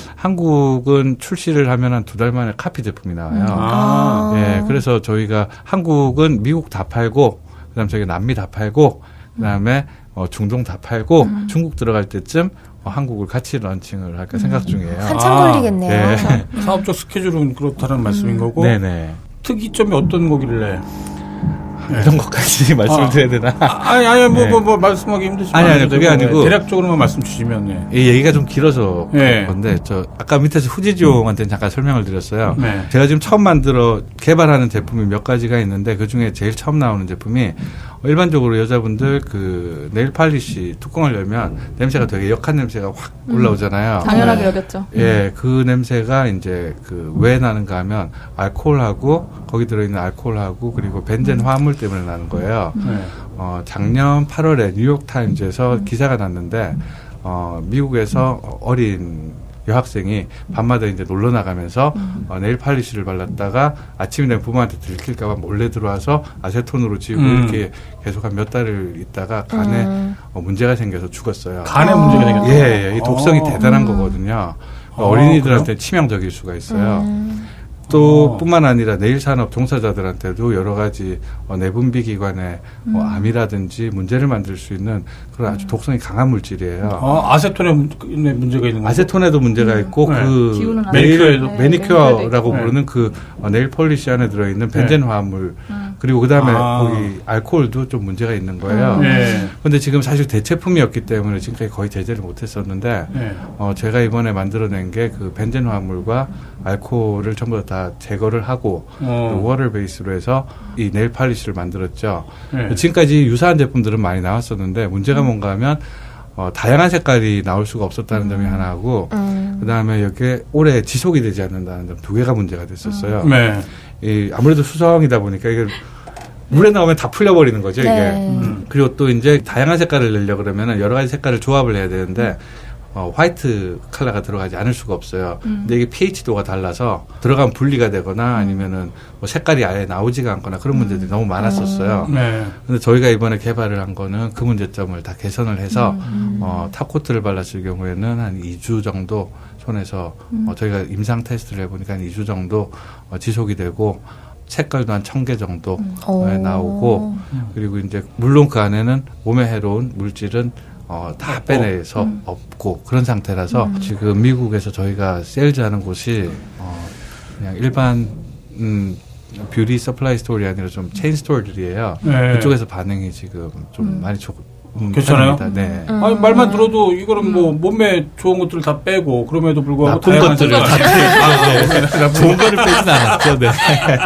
한국은 출시를 하면 한 2달 만에 카피 제품이 나와요. 예, 그래서 저희가 한국은 미국 다 팔고 그다음 저희 남미 다 팔고 그다음에 중동 다 팔고 중국 들어갈 때쯤 한국을 같이 런칭을 할까 생각 중이에요. 한참 걸리겠네요. 네. 사업적 스케줄은 그렇다는 말씀인 거고. 네네. 특이점이 어떤 거길래? 이런 것까지 말씀을 드려야 되나? 아니, 뭐, 말씀하기 힘드시면. 아니, 그게 아니고. 대략적으로만 말씀 주시면, 이 얘기가 좀 길어서 그런 건데, 아까 밑에서 후지지용한테는 잠깐 설명을 드렸어요. 제가 지금 처음 개발하는 제품이 몇 가지가 있는데, 그 중에 제일 처음 나오는 제품이, 일반적으로 여자분들 네일 팔리시 뚜껑을 열면 냄새가 되게 역한 냄새가 확 올라오잖아요. 당연하게 여겼죠. 예, 그 냄새가 이제 왜 나는가 하면 알코올하고 거기 들어있는 알코올하고 그리고 벤젠 화합물 때문에 나는 거예요. 작년 8월에 뉴욕 타임즈에서 기사가 났는데 미국에서 어린 여학생이 밤마다 이제 놀러 나가면서 네일 팔리시를 발랐다가 아침이 되면 부모한테 들킬까봐 몰래 들어와서 아세톤으로 지우고 이렇게 계속 한 몇 달을 있다가 간에 문제가 생겨서 죽었어요. 간에 문제가 생겼어요? 예, 이 독성이 대단한 거거든요. 어린이들한테 치명적일 수가 있어요. 또 뿐만 아니라 네일 산업 종사자들한테도 여러 가지 내분비 기관에 암이라든지 문제를 만들 수 있는 그런 아주 독성이 강한 물질이에요. 아세톤에 문제가 있는 거죠? 아세톤에도 문제가 있고 매니큐어라고 부르는 네일 폴리시 안에 들어있는 벤젠 화합물 그리고 그다음에 거기 알코올도 좀 문제가 있는 거예요. 그런데 지금 사실 대체품이었기 때문에 지금까지 거의 제재를 못했었는데 제가 이번에 만들어낸 게 벤젠 화합물과 알코올을 전부 다 제거를 하고 워터 베이스로 해서 이 네일 팔리시를 만들었죠. 지금까지 유사한 제품들은 많이 나왔었는데 문제가 뭔가 하면 다양한 색깔이 나올 수가 없었다는 점이 하나고 그다음에 여기에 오래 지속이 되지 않는다는 점 2개가 문제가 됐었어요. 아무래도 수성이다 보니까 이게 물에 나오면 다 풀려버리는 거죠, 이게. 그리고 또 이제 다양한 색깔을 내려고 그러면 여러 가지 색깔을 조합을 해야 되는데 화이트 컬러가 들어가지 않을 수가 없어요. 근데 이게 pH도가 달라서 들어가면 분리가 되거나 아니면은 뭐 색깔이 아예 나오지가 않거나 그런 문제들이 너무 많았었어요. 근데 저희가 이번에 개발을 한 거는 그 문제점을 다 개선을 해서 탑코트를 발랐을 경우에는 한 2주 정도 손에서 저희가 임상 테스트를 해보니까 한 2주 정도 지속이 되고 색깔도 한 1,000개 정도 나오고 그리고 이제 물론 그 안에는 몸에 해로운 물질은 다 빼내서 없고 그런 상태라서 지금 미국에서 저희가 세일즈하는 곳이 그냥 일반 뷰티 서플라이 스토어이 아니라 좀 체인 스토어들이에요. 그쪽에서 반응이 지금 좀 많이 괜찮아요? 네. 아니, 말만 들어도 이거는 뭐 몸에 좋은 것들을 다 빼고 그럼에도 불구하고 나쁜 것들을 다 좋은 거를 빼진 않았죠. 네.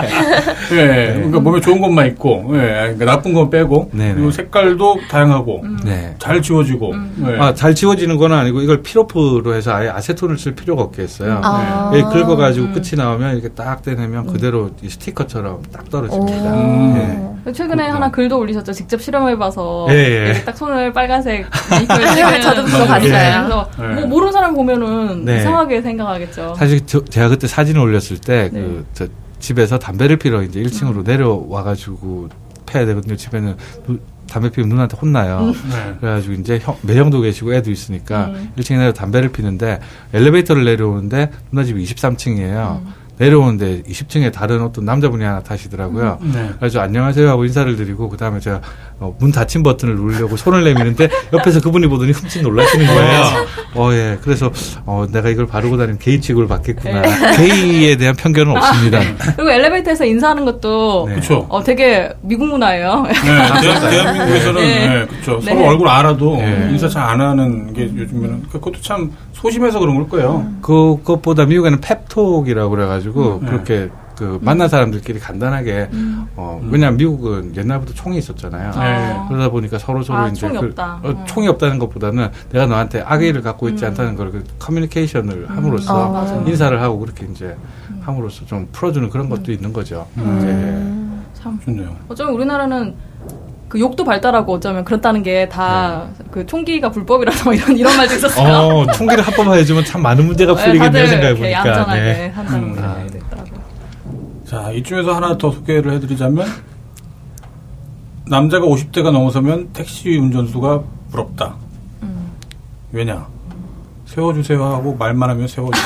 그러니까 몸에 좋은 것만 있고, 그러니까 나쁜 건 빼고, 그리고 색깔도 다양하고, 잘 지워지고. 잘 지워지는 건 아니고 이걸 필로프로 해서 아예 아세톤을 쓸 필요가 없게 했어요. 긁어가지고 끝이 나오면 이렇게 딱 떼내면 그대로 이 스티커처럼 딱 떨어집니다. 최근에 하나 글도 올리셨죠. 직접 실험해봐서 딱 손을 빨간색 저도 그거 봤어요. 그래서 뭐 모르는 사람 보면은 이상하게 생각하겠죠. 사실 제가 그때 사진을 올렸을 때 저 집에서 담배를 피러 이제 1층으로 내려와가지고 패야 되거든요. 집에는 담배 피우면 누나한테 혼나요. 그래가지고 이제 매형도 계시고 애도 있으니까 1층에 내려 담배를 피는데 엘리베이터를 내려오는데 누나 집이 23층이에요. 내려오는데 20층에 다른 어떤 남자분이 하나 타시더라고요. 그래서 안녕하세요 하고 인사를 드리고 그 다음에 제가 문 닫힌 버튼을 누르려고 손을 내미는데 옆에서 그분이 보더니 흠칫 놀라시는 거예요. 예. 그래서 내가 이걸 바르고 다니면 게이 취급을 받겠구나. 게이에 대한 편견은 없습니다. 그리고 엘리베이터에서 인사하는 것도 그렇죠. 되게 미국 문화예요. 대한민국에서는 그렇죠. 서로 얼굴 알아도 인사 잘 안 하는 게 요즘에는 그것도 참 소심해서 그런 걸 거예요. 그것보다 미국에는 펩톡이라고 그래가지고 그렇게 만난 사람들끼리 간단하게 왜냐면 미국은 옛날부터 총이 있었잖아요. 그러다 보니까 서로 이제 총이 없다. 총이 없다는 것보다는 내가 너한테 악의를 갖고 있지 않다는 걸 커뮤니케이션을 함으로써 인사를 하고 그렇게 이제 함으로써 좀 풀어주는 그런 것도 있는 거죠. 참 좋네요. 어쩌면 우리나라는 그 욕도 발달하고 어쩌면 그렇다는 게 다 그 총기가 불법이라서 이런 말도 있었어요. 총기를 합법화해주면 참 많은 문제가 풀리겠네요. 생각해보니까. 얌전하게 한다는 문제가 있더라고요. 자, 이쯤에서 하나 더 소개를 해드리자면 남자가 50대가 넘어서면 택시 운전수가 부럽다. 왜냐? 세워주세요 하고 말만 하면 세워주세요.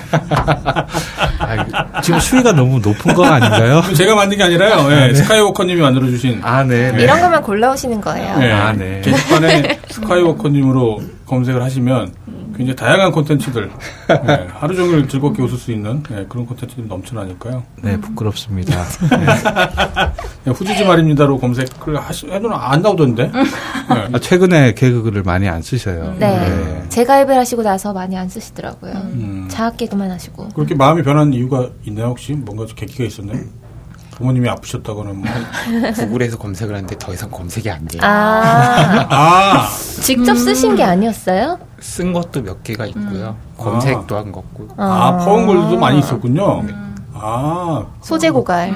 지금 수위가 너무 높은 거 아닌가요? 제가 만든 게 아니라요. 스카이워커님이 만들어주신. 이런 것만 골라오시는 거예요. 게시판에 스카이워커님으로 검색을 하시면 굉장히 다양한 콘텐츠들, 하루 종일 즐겁게 웃을 수 있는 그런 콘텐츠들이 넘쳐나니까요. 네, 부끄럽습니다. 후지지 말입니다로 검색을 해도 안 나오던데. 최근에 개그글을 많이 안 쓰셔요. 네. 재가입을 하시고 나서 많이 안 쓰시더라고요. 자학 개그만 하시고. 그렇게 마음이 변한 이유가 있나요, 혹시? 뭔가 계기가 있었나요? 부모님이 아프셨다거나 뭐. 구글에서 검색을 하는데 더 이상 검색이 안 돼요. 직접 쓰신 게 아니었어요? 쓴 것도 몇 개가 있고요. 검색도 한 거고. 퍼온글도 많이 있었군요. 소재 고갈.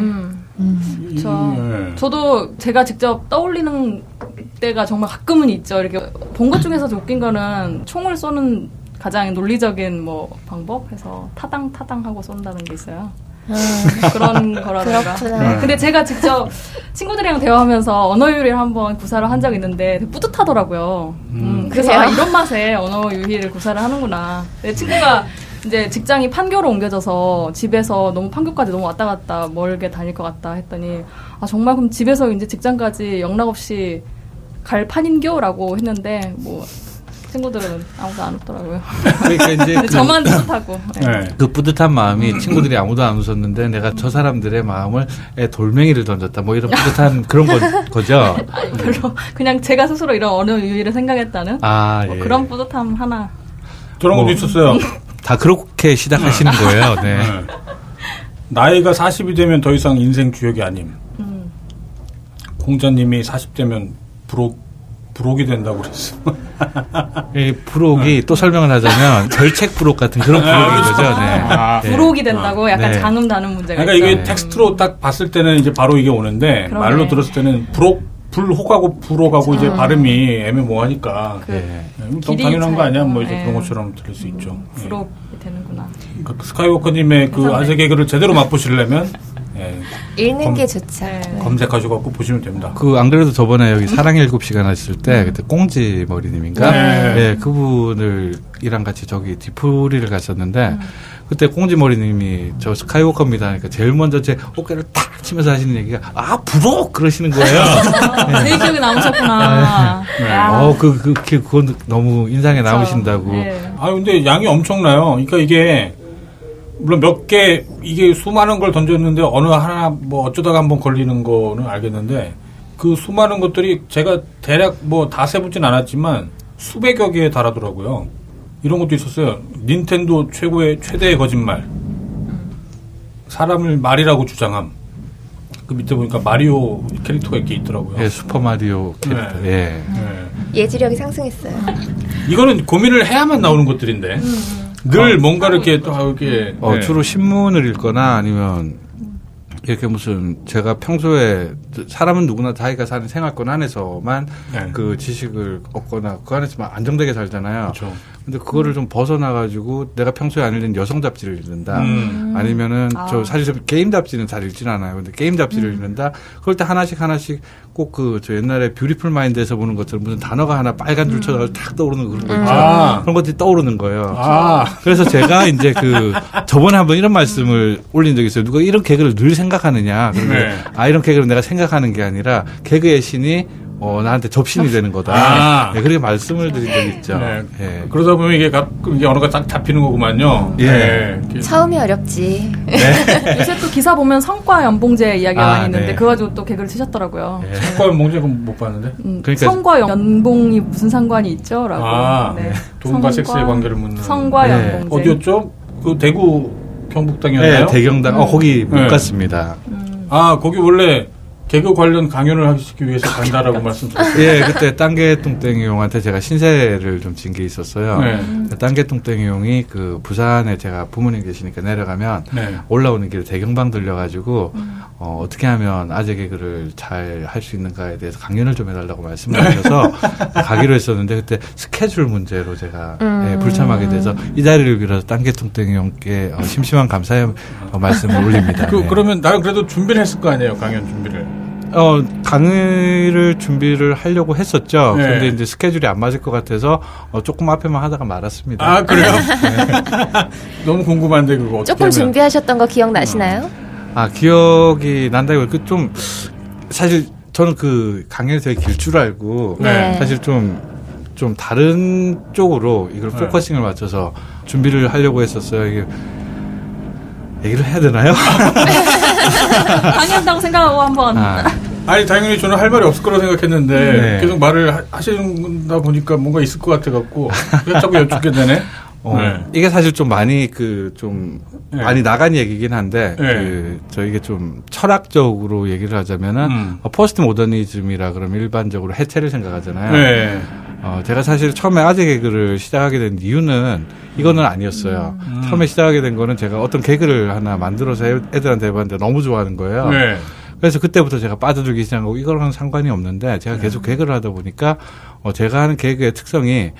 저도 제가 직접 떠올리는 때가 정말 가끔은 있죠. 이렇게 본 것 중에서 웃긴 거는 총을 쏘는 가장 논리적인 방법 해서 타당하고 쏜다는 게 있어요. 그런 거라든가. 근데 제가 직접 친구들이랑 대화하면서 언어 유희를 한번 구사를 한 적이 있는데 되게 뿌듯하더라고요. 그래서 이런 맛에 언어 유희를 구사를 하는구나. 내 친구가 이제 직장이 판교로 옮겨져서 집에서 너무 판교까지 너무 왔다 갔다 멀게 다닐 것 같다 했더니 정말 그럼 집에서 이제 직장까지 영락 없이 갈 판인교라고 했는데 친구들은 아무도 안 웃더라고요. 그러니까 이제 저만 뿌듯하고. 그 뿌듯한 마음이 친구들이 아무도 안 웃었는데 내가 저 사람들의 마음을 돌멩이를 던졌다. 이런 뿌듯한 그런 거죠. 별로 그냥 제가 스스로 이런 언어 유희를 생각했다는 그런 뿌듯함 하나. 저런 것도 있었어요. 다 그렇게 시작하시는 거예요. 네. 나이가 40이 되면 더 이상 인생 주역이 아님. 공자님이 40되면 부록이 된다고 그랬어. 이 부록이 또 설명을 하자면 절책 부록 같은 그런 부록인 거죠. 부록이 된다고 약간 장음 다는 문제가 그러니까 이게 텍스트로 딱 봤을 때는 이제 바로 이게 오는데 말로 들었을 때는 불혹하고 부록하고 이제 발음이 애매모호하니까 너무 당연한 거 아니야? 이제 그런 것처럼 들릴 수 있죠. 부록이 되는구나. 그러니까 스카이워커님의 그 아재 개그를 제대로 맛보시려면 읽는 게 좋죠. 검색하셔서 보시면 됩니다. 안 그래도 저번에 여기 사랑의 7시간 했을 때 그때 꽁지 머리님인가? 그분이랑 같이 저기 디프리를 갔었는데 그때 꽁지 머리님이 저 스카이워커입니다 하니까 제일 먼저 제 어깨를 탁 치면서 하시는 얘기가 부록 그러시는 거예요. 제 기억에 남으셨구나. 그건 너무 인상에 남으신다고. 근데 양이 엄청나요. 그러니까 이게 물론 몇 개 이게 수많은 걸 던졌는데 어느 하나 어쩌다가 한번 걸리는 거는 알겠는데 그 수많은 것들이 제가 대략 다 세보진 않았지만 수백여 개에 달하더라고요. 이런 것도 있었어요. 닌텐도 최대의 거짓말. 사람을 말이라고 주장함. 그 밑에 보니까 마리오 캐릭터가 이렇게 있더라고요. 슈퍼 마리오 캐릭터. 예지력이 상승했어요. 이거는 고민을 해야만 나오는 것들인데. 늘 뭔가를 이렇게 주로 신문을 읽거나 아니면 이렇게 제가 평소에 사람은 누구나 자기가 사는 생활권 안에서만 그 지식을 얻거나 그 안에서만 안정되게 살잖아요. 그렇죠. 근데 그거를 좀 벗어나가지고 내가 평소에 안 읽는 여성 잡지를 읽는다. 아니면은 사실 게임 잡지는 잘 읽진 않아요. 근데 게임 잡지를 읽는다. 그럴 때 하나씩 꼭 저 옛날에 뷰티풀 마인드에서 보는 것처럼 무슨 단어가 하나 빨간 줄 쳐서 탁 떠오르는 그런 거 있죠. 그런 것들이 떠오르는 거예요. 그래서 제가 이제 저번에 한번 이런 말씀을 올린 적이 있어요. 누가 이런 개그를 늘 생각하느냐. 그런데 이런 개그를 내가 생각하는 게 아니라 개그의 신이 나한테 접신이 되는 거다. 네, 그렇게 말씀을 드린 적이 있죠. 네. 예. 그러다 보면 이게 언어가 딱 잡히는 거구만요. 예. 처음이 어렵지. 요새 또 기사 보면 성과 연봉제 이야기가 많이 있는데 네. 그거 가지고 또 개그를 치셨더라고요. 성과 연봉제는 못 봤는데. 그러니까 성과 연봉이 무슨 상관이 있죠? 라고. 네. 돈과 섹스의 관계를 묻는. 성과 네. 연봉제. 어디였죠? 그 대구 경북당이었나요? 네, 대경당. 거기 못 갔습니다. 거기 원래 개그 관련 강연을 하기 위해서 간다라고 말씀드렸어요. 예, 그때 땅개뚱땡이 용한테 제가 신세를 좀 진 게 있었어요. 땅개뚱땡이 용이 부산에 제가 부모님 계시니까 내려가면 올라오는 길에 대경방 들려가지고 어떻게 하면 아재 개그를 잘 할 수 있는가에 대해서 강연을 좀 해달라고 말씀을 하셔서 가기로 했었는데 그때 스케줄 문제로 제가 불참하게 돼서 이 자리를 빌어서 땅개뚱땡이 용께 심심한 감사의 말씀을 올립니다. 그러면 나는 그래도 준비를 했을 거 아니에요, 강연 준비를. 강의를 준비를 하려고 했었죠. 네. 근데 이제 스케줄이 안 맞을 것 같아서 조금 앞에만 하다가 말았습니다. 그래요? 너무 궁금한데 그거 어떻게 조금 하면. 준비하셨던 거 기억나시나요? 기억이 난다고 좀 사실 저는 강의를 되게 길 줄 알고 사실 좀 다른 쪽으로 이걸 포커싱을 맞춰서 준비를 하려고 했었어요. 이게 얘기를 해야 되나요? 강의한다고 생각하고 한번. 아니 당연히 저는 할 말이 없을 거라고 생각했는데 계속 말을 하시다 보니까 뭔가 있을 것 같아갖고 자꾸 여쭙게 되네. 이게 사실 좀 많이 많이 나간 얘기긴 한데 저희게 좀 철학적으로 얘기를 하자면은 포스트 모더니즘이라 그러면 일반적으로 해체를 생각하잖아요. 제가 사실 처음에 아재 개그를 시작하게 된 이유는 이거는 아니었어요. 처음에 시작하게 된 거는 제가 어떤 개그를 하나 만들어서 애들한테 해봤는데 너무 좋아하는 거예요. 그래서 그때부터 제가 빠져들기 시작하고 이거랑은 상관이 없는데 제가 계속 개그를 하다 보니까 제가 하는 개그의 특성이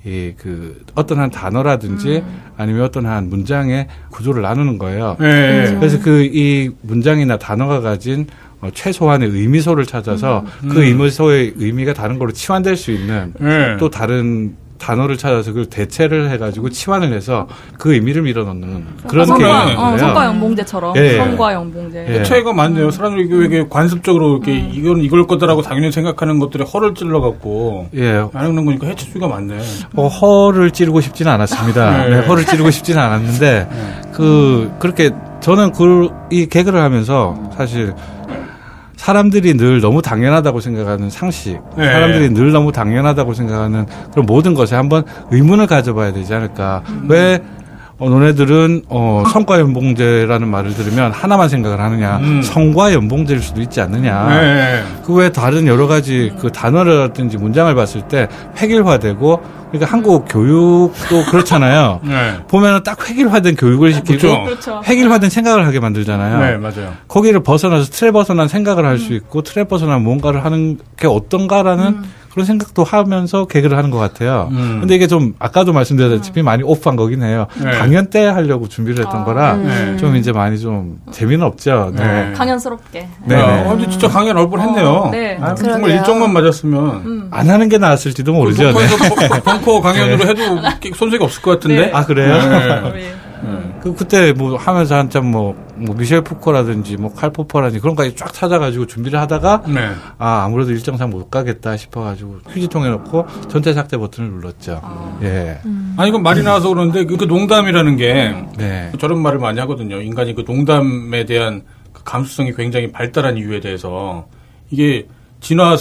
어떤 한 단어라든지 아니면 어떤 한 문장의 구조를 나누는 거예요. 그래서 이 문장이나 단어가 가진 최소한의 의미소를 찾아서 그 의미소의 의미가 다른 걸로 치환될 수 있는 또 다른 단어를 찾아서 그걸 대체를 해가지고 치환을 해서 그 의미를 밀어넣는 그런 개그예요. 성과 연봉제처럼. 성과 연봉제. 차이가 많네요. 사람들이 이게 관습적으로 이렇게 이걸 거다라고 당연히 생각하는 것들에 허를 찔러갖고 하는 거니까 해체주의가 많네. 허를 찌르고 싶지는 않았습니다. 허를 찌르고 싶지는 않았는데 그렇게 저는 이 개그를 하면서 사실 사람들이 늘 너무 당연하다고 생각하는 상식, 사람들이 늘 너무 당연하다고 생각하는 그런 모든 것에 한번 의문을 가져봐야 되지 않을까. 왜 너네들은 성과 연봉제라는 말을 들으면 하나만 생각을 하느냐. 성과 연봉제일 수도 있지 않느냐. 그 외에 다른 여러 가지 단어라든지 문장을 봤을 때 획일화되고 그러니까 한국 교육도 그렇잖아요. 보면은 딱 획일화된 교육을 시키고 그렇죠. 획일화된 생각을 하게 만들잖아요. 네, 맞아요. 거기를 벗어나서 틀에 벗어난 생각을 할 수 있고 틀에 벗어난 뭔가를 하는 게 어떤가라는 그런 생각도 하면서 개그를 하는 것 같아요. 근데 이게 좀 아까도 말씀드렸다시피 많이 오프한 거긴 해요. 강연 때 하려고 준비를 했던 거라 좀 이제 많이 좀 재미는 없죠. 강연스럽게. 근데 진짜 강연 얼 뻔했네요. 정말 일정만 맞았으면 안 하는 게 나았을지도 모르죠. 벙커 강연으로 해도 손색이 없을 것 같은데. 그래요? 그때 하면서 한참 미셸 푸코라든지 칼 포퍼라든지 그런 거까지 쫙 찾아가지고 준비를 하다가 아무래도 일정상 못 가겠다 싶어가지고 휴지통에 넣고 전체 삭제 버튼을 눌렀죠. 아니 이건 말이 나와서 그러는데 그 농담이라는 게 저런 말을 많이 하거든요. 인간이 그 농담에 대한 그 감수성이 굉장히 발달한 이유에 대해서 이게 진화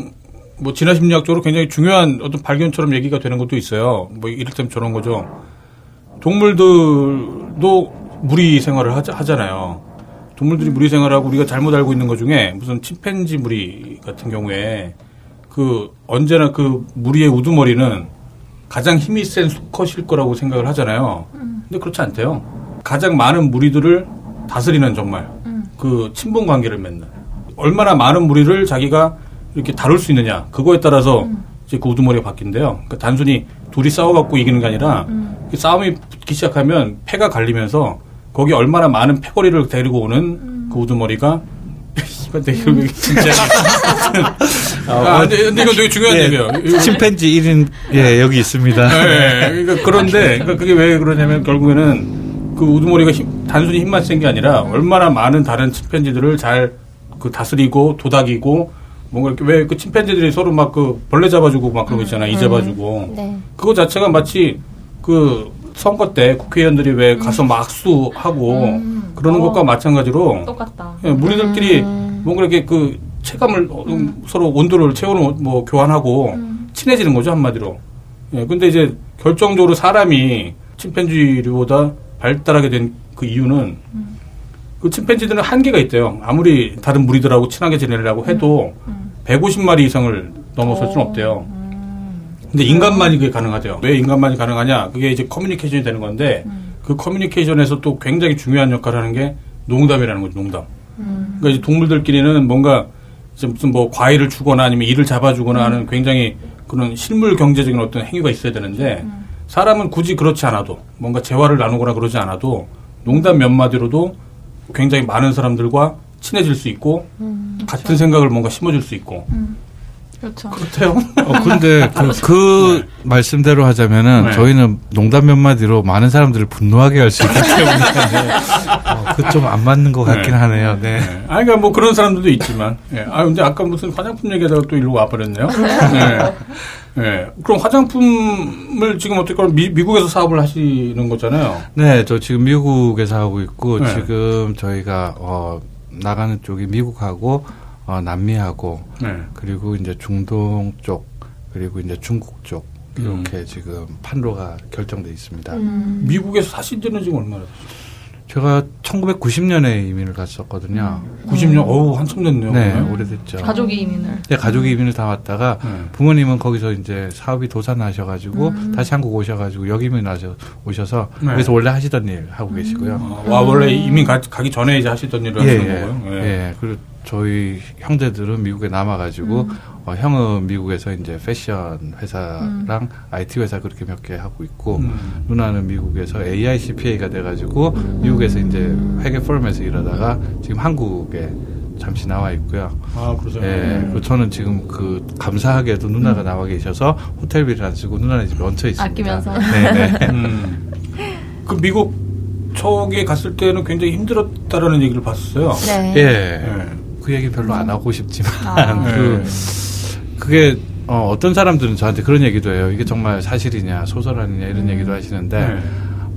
심리학적으로 굉장히 중요한 어떤 발견처럼 얘기가 되는 것도 있어요. 이를테면 저런 거죠. 동물들도 무리 생활을 하잖아요. 동물들이 무리 생활하고 우리가 잘못 알고 있는 것 중에 무슨 침팬지 무리 같은 경우에 언제나 그 무리의 우두머리는 가장 힘이 센 수컷일 거라고 생각을 하잖아요. 근데 그렇지 않대요. 가장 많은 무리들을 다스리는 정말 그 친분 관계를 맺는 얼마나 많은 무리를 자기가 이렇게 다룰 수 있느냐 그거에 따라서 이제 그 우두머리가 바뀐대요. 그러니까 단순히 둘이 싸워갖고 이기는 게 아니라 싸움이 붙기 시작하면 패가 갈리면서 거기 얼마나 많은 패거리를 데리고 오는 그 우두머리가 그러니까 되게 진짜. 근데 이거 되게 중요한 얘기예요. 침팬지 1인 여기 있습니다. 네, 그러니까 그런데 그게 왜 그러냐면 결국에는 그 우두머리가 단순히 힘만 센 게 아니라 얼마나 많은 다른 침팬지들을 잘 그 다스리고 도닥이고 뭔가 이렇게 왜 그 침팬지들이 서로 막 그 벌레 잡아주고 막 그런 거 있잖아. 이 잡아주고. 네. 그거 자체가 마치 그 선거 때 국회의원들이 왜 가서 막수하고 그러는 것과 마찬가지로 똑같다. 예, 무리들끼리 뭔가 이렇게 그 체감을 서로 온도를 체온을 뭐 교환하고 친해지는 거죠 한마디로. 예, 근데 이제 결정적으로 사람이 침팬지보다 발달하게 된 그 이유는 그 침팬지들은 한계가 있대요. 아무리 다른 무리들하고 친하게 지내려고 해도 150마리 이상을 넘어설 수는 없대요. 근데 인간만이 그게 가능하대요. 왜 인간만이 가능하냐? 그게 이제 커뮤니케이션이 되는 건데 그 커뮤니케이션에서 또 굉장히 중요한 역할을 하는 게 농담이라는 거죠. 농담. 그러니까 이제 동물들끼리는 뭔가 이제 무슨 뭐 과일을 주거나 아니면 이를 잡아주거나 하는 굉장히 그런 실물 경제적인 어떤 행위가 있어야 되는데 사람은 굳이 그렇지 않아도 뭔가 재화를 나누거나 그러지 않아도 농담 몇 마디로도 굉장히 많은 사람들과 친해질 수 있고 같은 생각을 뭔가 심어줄 수 있고 그렇죠. 그렇대요. 근데 그 말씀대로 하자면은 네. 저희는 농담 몇 마디로 많은 사람들을 분노하게 할 수 있기 때문에 그 좀 안 맞는 것 같긴 하네요. 네. 그러니까 뭐 그런 사람들도 있지만. 근데 아까 무슨 화장품 얘기하다가 또 일로 와버렸네요. 네. 네. 그럼 화장품을 지금 어떻게 미국에서 사업을 하시는 거잖아요. 네, 저 지금 미국에서 하고 있고 네. 지금 저희가 나가는 쪽이 미국하고 남미하고 네. 그리고 이제 중동 쪽 그리고 이제 중국 쪽 이렇게 지금 판로가 결정돼 있습니다. 미국에서 사신 지는 지금 얼마나 됐어요? 제가 1990년에 이민을 갔었거든요. 90년? 어우, 한참 됐네요. 네, 그러면. 오래됐죠. 가족이 이민을. 네, 가족이 이민을 다 왔다가 부모님은 거기서 이제 사업이 도산하셔가지고 다시 한국 오셔가지고 여기 이민 오셔서 네. 그래서 원래 하시던 일 하고 계시고요. 원래 이민 가기 전에 이제 하시던 일을 하시는 거고요. 예. 그리고 저희 형제들은 미국에 남아가지고 형은 미국에서 이제 패션 회사랑 IT 회사 그렇게 몇 개 하고 있고 누나는 미국에서 AICPA가 돼가지고 미국에서 이제 회계 포럼에서 일하다가 지금 한국에 잠시 나와 있고요. 아, 그러세요? 예. 그리고 저는 지금 그 감사하게도 누나가 나와 계셔서 호텔비를 안 쓰고 누나네 집에 얹혀 있습니다. 아끼면서. 네네. 그 미국 쪽에 갔을 때는 굉장히 힘들었다라는 얘기를 봤어요. 네. 예. 네. 그 얘기 별로 안 하고 싶지만 네. 그게 어떤 사람들은 저한테 그런 얘기도 해요. 이게 정말 사실이냐 소설 아니냐 이런 얘기도 하시는데 네.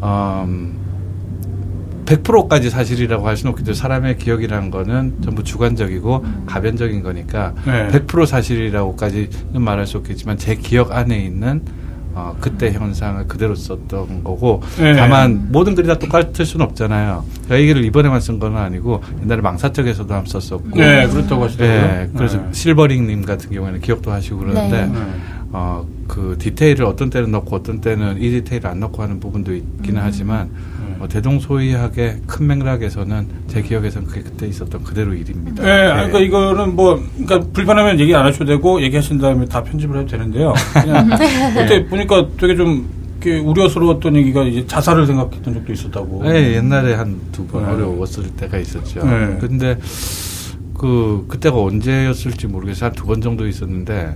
100%까지 사실이라고 할 수는 없겠죠. 사람의 기억이라는 거는 전부 주관적이고 가변적인 거니까 네. 100% 사실이라고까지는 말할 수 없겠지만 제 기억 안에 있는 그때 현상을 그대로 썼던 거고 네. 다만 모든 글이 다 똑같을 수는 없잖아요. 이 얘기를 이번에만 쓴 건 아니고 옛날에 망사적에서도 한번 썼었고 네, 그렇다고 하시더라고요. 네, 그래서 실버링님 같은 경우에는 기억도 하시고 그러는데 네. 그 디테일을 어떤 때는 넣고 어떤 때는 이 디테일을 안 넣고 하는 부분도 있기는 하지만 대동소이하게 큰 맥락에서는 제 기억에서는 그게 그때 있었던 그대로 일입니다. 네, 그러니까 이거는 그러니까 불편하면 얘기 안 하셔도 되고 얘기하신 다음에 다 편집을 해도 되는데요. 그냥 그때 보니까 되게 좀 이렇게 우려스러웠던 얘기가 이제 자살을 생각했던 적도 있었다고. 네, 옛날에 한 두 번 어려웠을 때가 있었죠. 네. 근데 그때가 언제였을지 모르겠어요. 한 두 번 정도 있었는데,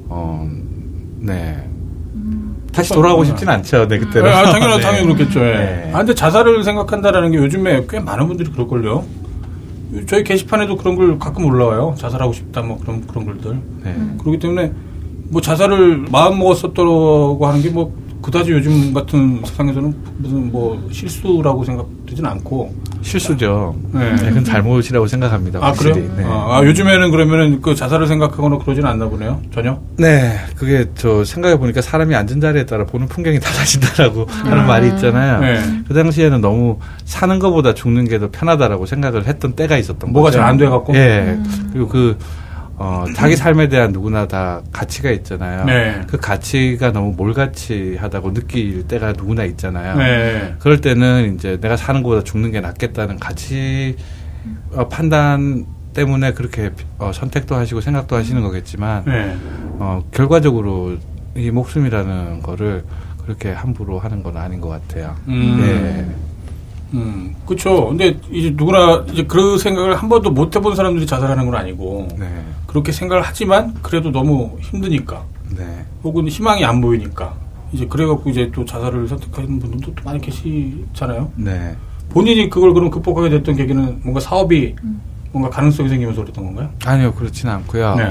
네. 다시 돌아가고 싶진 않죠. 네, 그때는. 당연히 그렇겠죠. 네. 근데 자살을 생각한다라는 게 요즘에 꽤 많은 분들이 그럴걸요. 저희 게시판에도 그런 글 가끔 올라와요. 자살하고 싶다, 뭐 그런 글들. 네. 그렇기 때문에 뭐 자살을 마음 먹었었다고 하는 게 뭐 그다지 요즘 같은 세상에서는 무슨 뭐 실수라고 생각되진 않고. 실수죠. 네. 네, 그건 잘못이라고 생각합니다. 아, 확실히. 그래요? 네. 요즘에는 그러면은 그 자살을 생각하거나 그러진 않나 보네요. 전혀? 네, 그게 저 생각해보니까 사람이 앉은 자리에 따라 보는 풍경이 달라진다라고 하는 말이 있잖아요. 네. 그 당시에는 너무 사는 것보다 죽는 게 더 편하다라고 생각을 했던 때가 있었던 뭐가 거죠. 잘 안 돼갖고? 예. 그리고 자기 삶에 대한 누구나 다 가치가 있잖아요. 네. 그 가치가 너무 몰가치하다고 느낄 때가 누구나 있잖아요. 네. 그럴 때는 이제 내가 사는 것보다 죽는 게 낫겠다는 가치 판단 때문에 그렇게 선택도 하시고 생각도 하시는 거겠지만 네. 결과적으로 이 목숨이라는 거를 그렇게 함부로 하는 건 아닌 것 같아요. 네. 그렇죠. 근데 이제 누구나 이제 그 생각을 한 번도 못 해본 사람들이 자살하는 건 아니고 네. 그렇게 생각을 하지만 그래도 너무 힘드니까 네. 혹은 희망이 안 보이니까 이제 그래갖고 이제 또 자살을 선택하는 분들도 또 많이 계시잖아요. 네. 본인이 그걸 그럼 극복하게 됐던 계기는 뭔가 사업이 뭔가 가능성이 생기면서 그랬던 건가요? 아니요, 그렇지는 않고요. 네.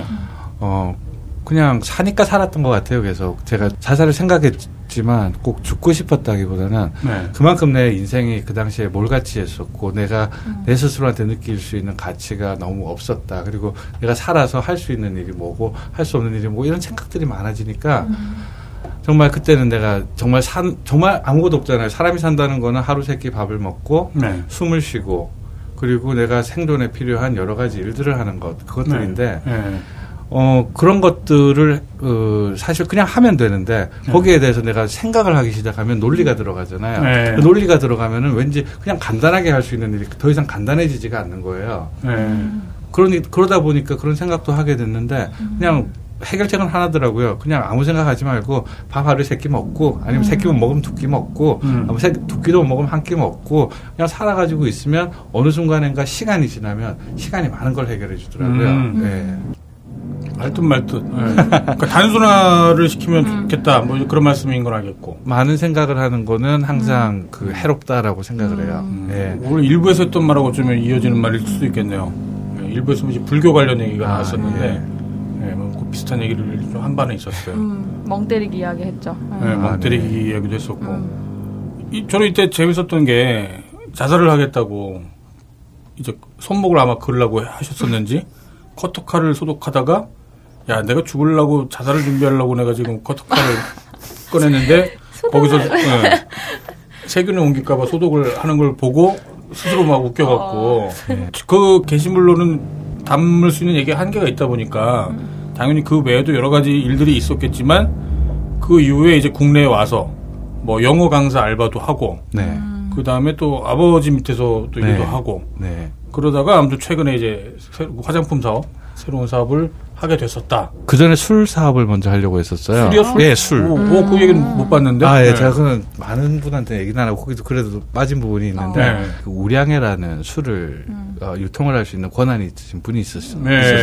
그냥 사니까 살았던 것 같아요. 계속 제가 자살을 생각했지만 꼭 죽고 싶었다기보다는 네. 그만큼 내 인생이 그 당시에 몰같이 했었고 내가 내 스스로한테 느낄 수 있는 가치가 너무 없었다. 그리고 내가 살아서 할 수 있는 일이 뭐고 할 수 없는 일이 뭐 이런 생각들이 많아지니까 정말 그때는 내가 정말 아무것도 없잖아요. 사람이 산다는 거는 하루 세 끼 밥을 먹고 네. 숨을 쉬고 그리고 내가 생존에 필요한 여러 가지 일들을 하는 그것들인데 네. 그런 것들을 사실 그냥 하면 되는데 거기에 대해서 내가 생각을 하기 시작하면 논리가 들어가잖아요. 네. 그 논리가 들어가면은 왠지 그냥 간단하게 할 수 있는 일이 더 이상 간단해지지가 않는 거예요. 그러다 보니까 그런 생각도 하게 됐는데 그냥 해결책은 하나더라고요. 그냥 아무 생각하지 말고 밥 하루에 3끼 먹고 아니면 3끼만 먹으면 2끼 먹고 2끼도 못 먹으면 1끼 먹고 그냥 살아가지고 있으면 어느 순간인가 시간이 지나면 시간이 많은 걸 해결해 주더라고요. 네. 말뜻. 네. 그러니까 단순화를 시키면 좋겠다. 뭐 그런 말씀인 건 알겠고. 많은 생각을 하는 거는 항상 그 해롭다라고 생각을 해요. 네. 오늘 일부에서 했던 말하고 좀 이어지는 말일 수도 있겠네요. 네, 일부에서 이제 불교 관련 얘기가 나왔었는데 네, 뭐 비슷한 얘기를 좀 한 반에 있었어요. 멍때리기 이야기 했죠. 네, 멍때리기 이야기도 했었고. 저는 이때 재밌었던 게 자살을 하겠다고 이제 손목을 아마 그으려고 하셨었는지 커터칼을 소독하다가 야 내가 죽으려고 자살을 준비하려고 내가 지금 커터칼을 꺼냈는데 거기서 세균을 옮길까봐 소독을 하는 걸 보고 스스로 막 웃겨갖고 그 게시물로는 담을 수 있는 얘기가 한계가 있다 보니까 당연히 그 외에도 여러 가지 일들이 있었겠지만 그 이후에 이제 국내에 와서 뭐 영어 강사 알바도 하고 네. 그 다음에 또 아버지 밑에서 또 일도 하고 그러다가 아무튼 최근에 이제 화장품 사업 새로운 사업을 하게 됐었다. 그 전에 술 사업을 먼저 하려고 했었어요. 술이요? 술? 예, 술. 그 얘기는 못 봤는데. 예, 제가 그건 많은 분한테 얘기는 안 하고 거기도 그래도 빠진 부분이 있는데 그 우량회라는 술을 유통을 할 수 있는 권한이 있으신 분이 있었어요.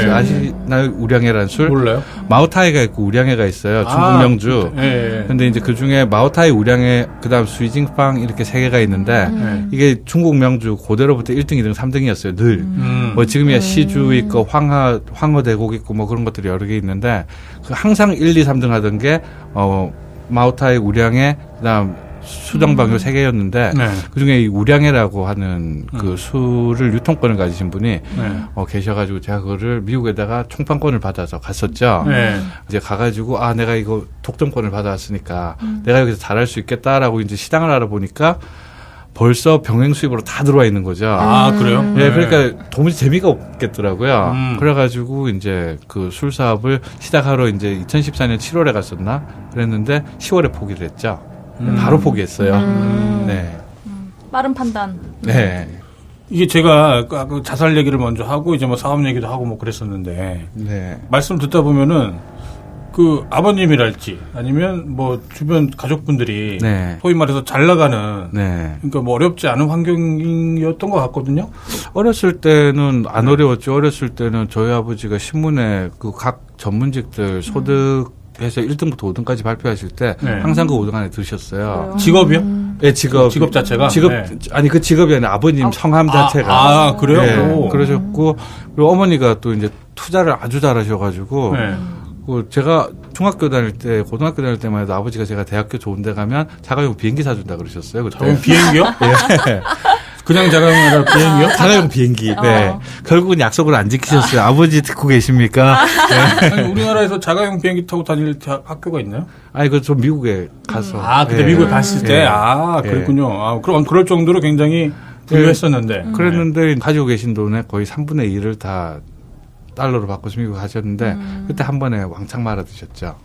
아시나요? 우량회라는 술? 몰라요. 마오타이가 있고 우량회가 있어요. 중국 명주. 근데 이제 그 중에 마오타이, 우량회, 그다음 수이징빵 이렇게 3개가 있는데 이게 중국 명주 고대로부터 1등, 2등, 3등이었어요. 늘. 뭐 지금이야 시주 있고 황허 대곡 있고 뭐 그런 것들이 여러 개 있는데 항상 1, 2, 3등 하던 게 마오타이, 우량회, 그다음 수정방 요 3개였는데 그중에 이 우량회라고 하는 그 술을 유통권을 가지신 분이 계셔가지고 제가 그거를 미국에다가 총판권을 받아서 갔었죠. 이제 가가지고 내가 이거 독점권을 받아왔으니까 내가 여기서 잘할 수 있겠다라고 이제 시장을 알아보니까 벌써 병행 수입으로 다 들어와 있는 거죠. 그래요? 예, 그러니까 도무지 재미가 없겠더라고요. 그래가지고 이제 그 술 사업을 시작하러 이제 2014년 7월에 갔었나? 그랬는데 10월에 포기를 했죠. 바로 포기했어요. 네. 빠른 판단. 네. 이게 제가 그 자살 얘기를 먼저 하고 이제 뭐 사업 얘기도 하고 뭐 그랬었는데 말씀 듣다 보면은 그 아버님이랄지 아니면 뭐 주변 가족분들이 소위 말해서 잘 나가는 그러니까 뭐 어렵지 않은 환경이었던 것 같거든요. 어렸을 때는 안 어려웠죠. 어렸을 때는 저희 아버지가 신문에 그 각 전문직들 소득에서 1등부터 5등까지 발표하실 때 항상 그 5등 안에 드셨어요. 직업이요? 네, 직업 자체가? 아니 그 직업이 아니라 아버님 성함 자체가. 그래요? 네, 그러셨고 그리고 어머니가 또 이제 투자를 아주 잘하셔가지고 제가 중학교 다닐 때, 고등학교 다닐 때만 해도 아버지가 제가 대학교 좋은 데 가면 자가용 비행기 사준다 그러셨어요. 그때. 자가용 비행기요? 예. 그냥 자가용이 아니라 비행기요? 자가용 비행기. 네. 결국은 약속을 안 지키셨어요. 아버지 듣고 계십니까? 아니, 우리나라에서 자가용 비행기 타고 다닐 학교가 있나요? 아니, 그 좀 미국에 가서. 그때 미국에 갔을 때? 그랬군요. 그럼 그럴 정도로 굉장히 부유했었는데. 그랬는데 가지고 계신 돈의 거의 3분의 1을 다 달러로 바꿔서 미국 가셨는데 그때 한 번에 왕창 말아 드셨죠.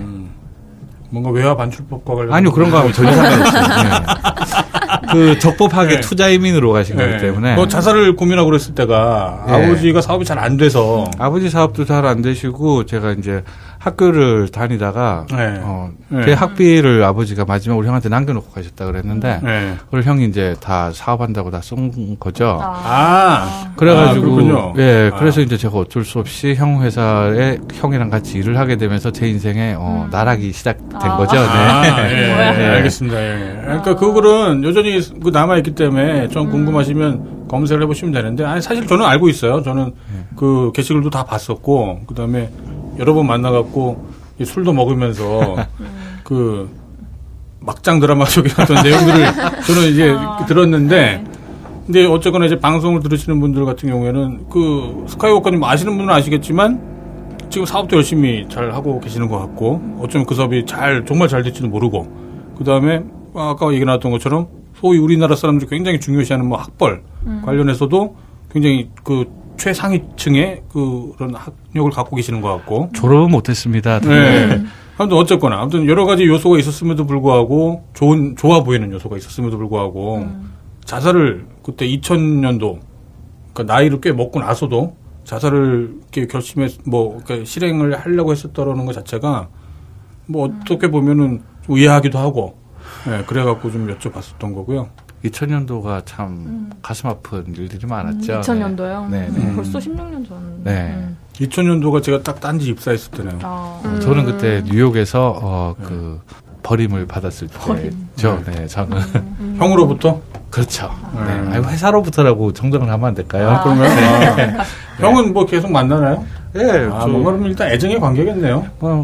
뭔가 외화 반출법과 관련 아니요 그런 거 하면 전혀 상관없어요. 그 적법하게 투자 이민으로 가신 거기 때문에. 뭐 자살을 고민하고 그랬을 때가 아버지가 사업이 잘 안 돼서 아버지 사업도 잘 안 되시고 제가 이제 학교를 다니다가 제 학비를 아버지가 마지막 우리 형한테 남겨놓고 가셨다 그랬는데 그걸 형이 이제 다 사업한다고 다 쏜 거죠. 그래가지고 그래서 이제 제가 어쩔 수 없이 형 회사에 형이랑 같이 일을 하게 되면서 제 인생에 나락이 시작된 거죠. 알겠습니다. 그러니까 그 글은 여전히 남아 있기 때문에 좀 궁금하시면 검색을 해보시면 되는데 아니 사실 저는 알고 있어요. 저는 그 게시글도 다 봤었고 그 다음에 여러 번 만나갖고 술도 먹으면서 그 막장 드라마 속에 어떤 내용들을 저는 이제 들었는데 근데 어쨌거나 이제 방송을 들으시는 분들 같은 경우에는 그 스카이워커님 아시는 분은 아시겠지만 지금 사업도 열심히 잘 하고 계시는 것 같고 어쩌면 그 사업이 정말 잘 될지도 모르고 그 다음에 아까 얘기 나왔던 것처럼 소위 우리나라 사람들이 굉장히 중요시하는 뭐 학벌 관련해서도 굉장히 그 최상위층의 그런 학력을 갖고 계시는 것 같고 졸업은 못했습니다. 아무튼 어쨌거나 아무튼 여러 가지 요소가 있었음에도 불구하고 좋아 보이는 요소가 있었음에도 불구하고 자살을 그때 2000년도 그러니까 나이를 꽤 먹고 나서도 자살을 이렇게 결심해 그러니까 실행을 하려고 했었다라는 것 자체가 뭐 어떻게 보면은 좀 의아하기도 하고 그래갖고 좀 여쭤봤었던 거고요. 2000년도가 참 가슴 아픈 일들이 많았죠. 2000년도요? 네. 벌써 16년 전. 네. 2000년도가 제가 딱 딴지 입사했을 때네요. 저는 그때 뉴욕에서 그 버림을 받았을 때죠. 네, 저는 형으로부터? 그렇죠. 네. 회사로부터라고 정정을 하면 안 될까요? 그러면 형은 뭐 계속 만나나요? 네. 뭔가 그러면 일단 애정의 관계겠네요.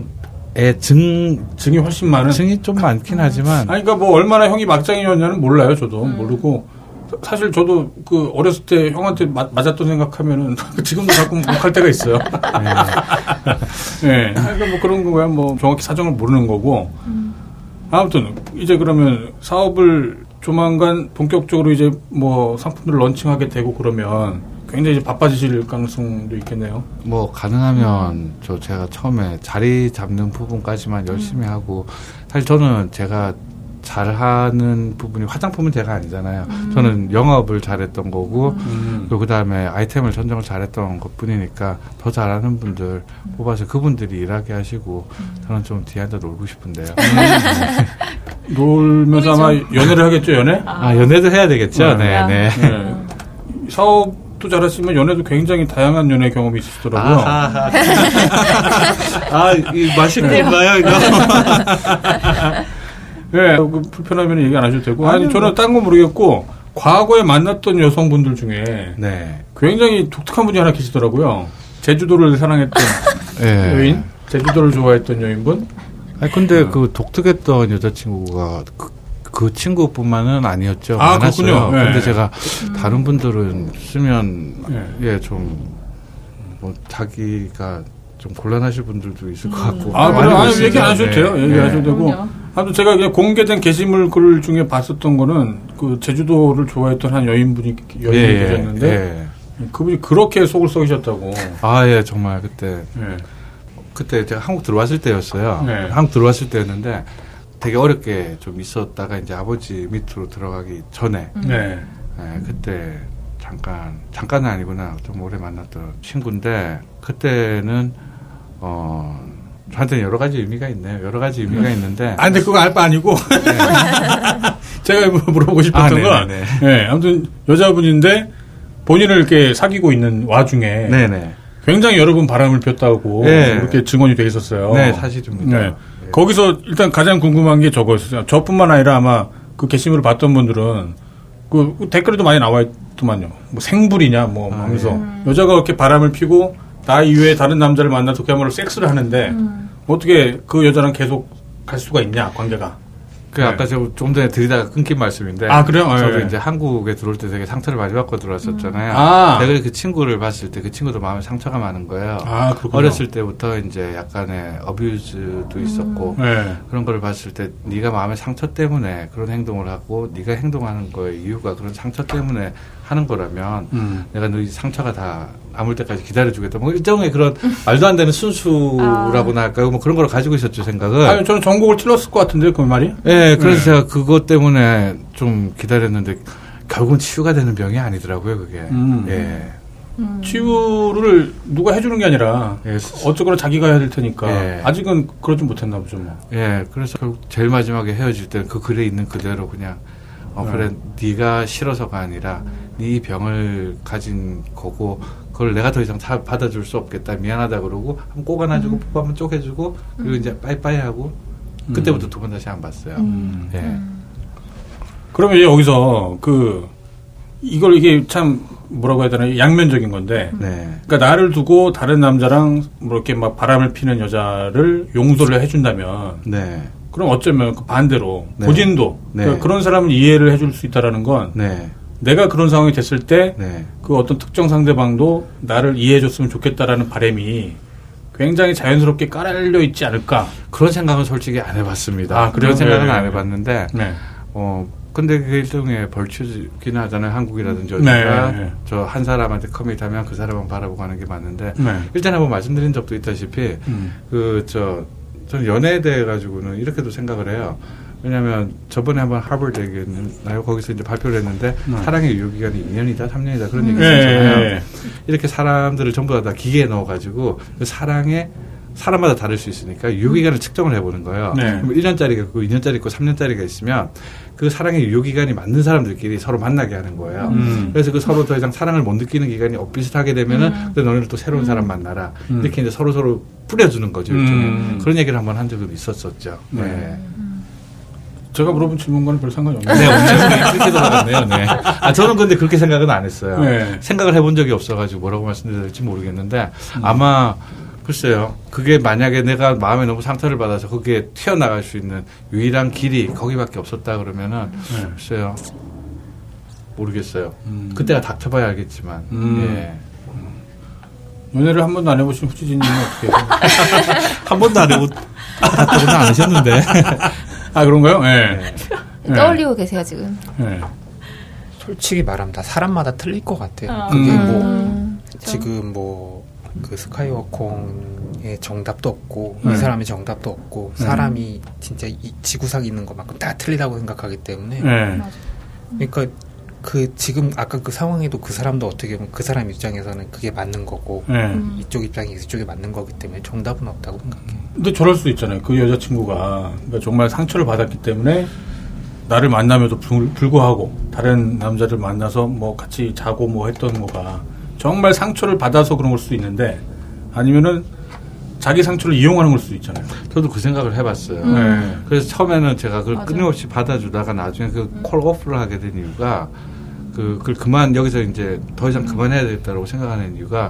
증이 훨씬 많은? 증이 좀 많긴 하지만. 그러니까 뭐 얼마나 형이 막장이었냐는 몰라요, 저도. 모르고. 사실 저도 그 어렸을 때 형한테 맞았던 생각하면은 지금도 가끔 욱할 때가 있어요. 그러니까 뭐 그런 거야 뭐 정확히 사정을 모르는 거고. 아무튼 이제 그러면 사업을 조만간 본격적으로 이제 뭐 상품들을 런칭하게 되고 그러면 굉장히 이제 바빠지실 가능성도 있겠네요. 뭐 가능하면 제가 처음에 자리 잡는 부분까지만 열심히 하고 사실 저는 제가 잘하는 부분이 화장품은 제가 아니잖아요. 저는 영업을 잘했던 거고 그리고 그다음에 아이템을 선정을 잘했던 것뿐이니까 더 잘하는 분들 뽑아서 그분들이 일하게 하시고 저는 좀 뒤에 앉아 놀고 싶은데요. 놀면서 아마 연애를 하겠죠, 연애? 연애도 해야 되겠죠. 네. 사업도 잘하시면 연애도 굉장히 다양한 연애 경험이 있으시더라고요. 이 맛있는 건가요, 이거? 그 불편하면 얘기 안 하셔도 되고. 아니, 저는 딴 거 모르겠고, 과거에 만났던 여성분들 중에 굉장히 독특한 분이 하나 계시더라고요. 제주도를 사랑했던 여인, 제주도를 좋아했던 여인분. 근데 그 독특했던 여자친구가 그 친구뿐만은 아니었죠. 많았어요. 그렇군요. 근데 제가 다른 분들은 쓰면 좀 뭐 자기가 좀 곤란하실 분들도 있을 것 같고. 그럼 얘기 안 하셔도 돼요. 얘기 안 하셔도 되고. 아무튼 제가 그냥 공개된 게시물 글 중에 봤었던 거는 그 제주도를 좋아했던 한 여인이 계셨는데 그분이 그렇게 속을 썩이셨다고. 정말 그때 제가 한국 들어왔을 때였어요. 한국 들어왔을 때였는데 되게 어렵게 좀 있었다가 이제 아버지 밑으로 들어가기 전에 그때 잠깐은 아니구나. 좀 오래 만났던 친구인데 그때는 저한테는 여러 가지 의미가 있네요. 여러 가지 의미가 있는데. 근데 그거 알 바 아니고. 제가 물어보고 싶었던 건. 아무튼 여자분인데 본인을 이렇게 사귀고 있는 와중에. 굉장히 여러 번 바람을 폈다고. 그렇게 증언이 돼 있었어요. 사실입니다. 거기서 일단 가장 궁금한 게 저거였어요. 저뿐만 아니라 아마 그 게시물을 봤던 분들은 그 댓글에도 많이 나와 있더만요. 뭐 생불이냐 뭐 하면서 여자가 그렇게 바람을 피고 나 이외에 다른 남자를 만나서 그야말로 섹스를 하는데 어떻게 그 여자랑 계속 갈 수가 있냐 관계가. 아까 제가 좀 전에 드리다가 끊긴 말씀인데. 그래요? 저도 이제 한국에 들어올 때 되게 상처를 많이 받고 들어왔었잖아요. 내가 그 친구를 봤을 때 그 친구도 마음에 상처가 많은 거예요. 어렸을 때부터 이제 약간의 어뷰즈도 있었고 그런 걸 봤을 때 네가 마음의 상처 때문에 그런 행동을 하고 네가 행동하는 거의 이유가 그런 상처 때문에 하는 거라면 내가 너 이 상처가 다 아물 때까지 기다려주겠다. 뭐 일종의 그런 말도 안 되는 순수라고나 할까요? 뭐 그런 걸 가지고 있었죠, 생각을. 저는 전곡을 찔렀을 것 같은데, 그 말이? 그래서 제가 그것 때문에 좀 기다렸는데 결국은 치유가 되는 병이 아니더라고요, 그게. 치유를 누가 해주는 게 아니라 예. 어쩌거나 자기가 해야 될 테니까 예. 아직은 그러지 못했나 보죠. 뭐. 예, 그래서 결국 제일 마지막에 헤어질 때는 그 글에 있는 그대로 그냥 그래 네가 싫어서가 아니라 네 병을 가진 거고 그걸 내가 더 이상 받아줄 수 없겠다 미안하다 그러고 한번 꼭 안아주고 뽀뽀 한번 쪼개주고 그리고 이제 빠이빠이 하고 그때부터 두 번 다시 안 봤어요. 예. 그러면 이제 여기서 이게 참 뭐라고 해야 되나 양면적인 건데, 네. 그러니까 나를 두고 다른 남자랑 뭐 이렇게 막 바람을 피는 여자를 용서를 해준다면, 네. 그럼 어쩌면 그 반대로 네. 고진도 네. 그러니까 그런 사람을 이해를 해줄 수 있다라는 건 네. 내가 그런 상황이 됐을 때 네. 그 어떤 특정 상대방도 나를 이해해줬으면 좋겠다라는 바람이 굉장히 자연스럽게 깔려 있지 않을까? 그런 생각은 솔직히 안 해봤습니다. 아, 그래요? 그런 생각은 네. 안 해봤는데, 네. 근데 그게 일종의 벌초긴 하잖아요. 한국이라든지 어디가 네. 저 한 사람한테 커밋하면 그 사람만 바라보고 하는 게 맞는데 네. 일단 한번 말씀드린 적도 있다시피 저는 연애에 대해 가지고는 이렇게도 생각을 해요. 왜냐하면 저번에 한번 하버드 얘기했나요? 거기서 이제 발표를 했는데 사랑의 유효기간이 2년이다, 3년이다 그런 얘기 있었잖아요. 이렇게 사람들을 전부 다 기계에 넣어가지고 그 사람마다 다를 수 있으니까 유효기간을 측정을 해보는 거예요. 네. 그럼 1년짜리가 있고 2년짜리 있고 3년짜리가 있으면 그 사랑의 유효기간이 맞는 사람들끼리 서로 만나게 하는 거예요. 그래서 그 서로 더 이상 사랑을 못 느끼는 기간이 비슷하게 되면은 근데 너네들 또 새로운 사람 만나라. 이렇게 이제 서로 뿌려주는 거죠. 그런 얘기를 한번 한 적은 있었었죠. 네. 제가 물어본 질문과는 별 상관이 없네요. 네, 오늘 그렇게 돌아갔네요. 네. 저는 근데 그렇게 생각은 안 했어요. 네. 생각을 해본 적이 없어가지고 뭐라고 말씀드려야 될지 모르겠는데 아마 글쎄요. 그게 만약에 내가 마음에 너무 상처를 받아서 거기에 튀어나갈 수 있는 유일한 길이 거기밖에 없었다 그러면은 글쎄요. 모르겠어요. 그때가 닥쳐봐야 알겠지만. 예. 연애를 한 번도 안 해보신 후지진님은 어떻게 해요? 한 번도 안 해보고 닥쳐보지 않으셨는데. 아 그런가요? 네. 떠올리고 계세요 지금. 네. 솔직히 말하면 다 사람마다 틀릴 것 같아요. 지금 그 스카이워콩의 정답도 없고 이 사람의 정답도 없고 사람이 진짜 이 지구상에 있는 것만큼 다 틀리다고 생각하기 때문에 그러니까 지금 아까 그 상황에도 그 사람도 어떻게 보면 그 사람 입장에서는 그게 맞는 거고 이쪽 입장에서 이쪽에 맞는 거기 때문에 정답은 없다고 생각해요. 근데 저럴 수도 있잖아요. 그 여자친구가 그러니까 정말 상처를 받았기 때문에 나를 만남에도 불구하고 다른 남자를 만나서 뭐 같이 자고 뭐 했던 거가 정말 상처를 받아서 그런 걸 수도 있는데 아니면은 자기 상처를 이용하는 걸 수도 있잖아요. 저도 그 생각을 해봤어요. 그래서 처음에는 제가 그걸 끊임없이 받아주다가 나중에 그 콜 오프를 하게 된 이유가 그걸 여기서 이제 더 이상 그만해야 되겠다고 생각하는 이유가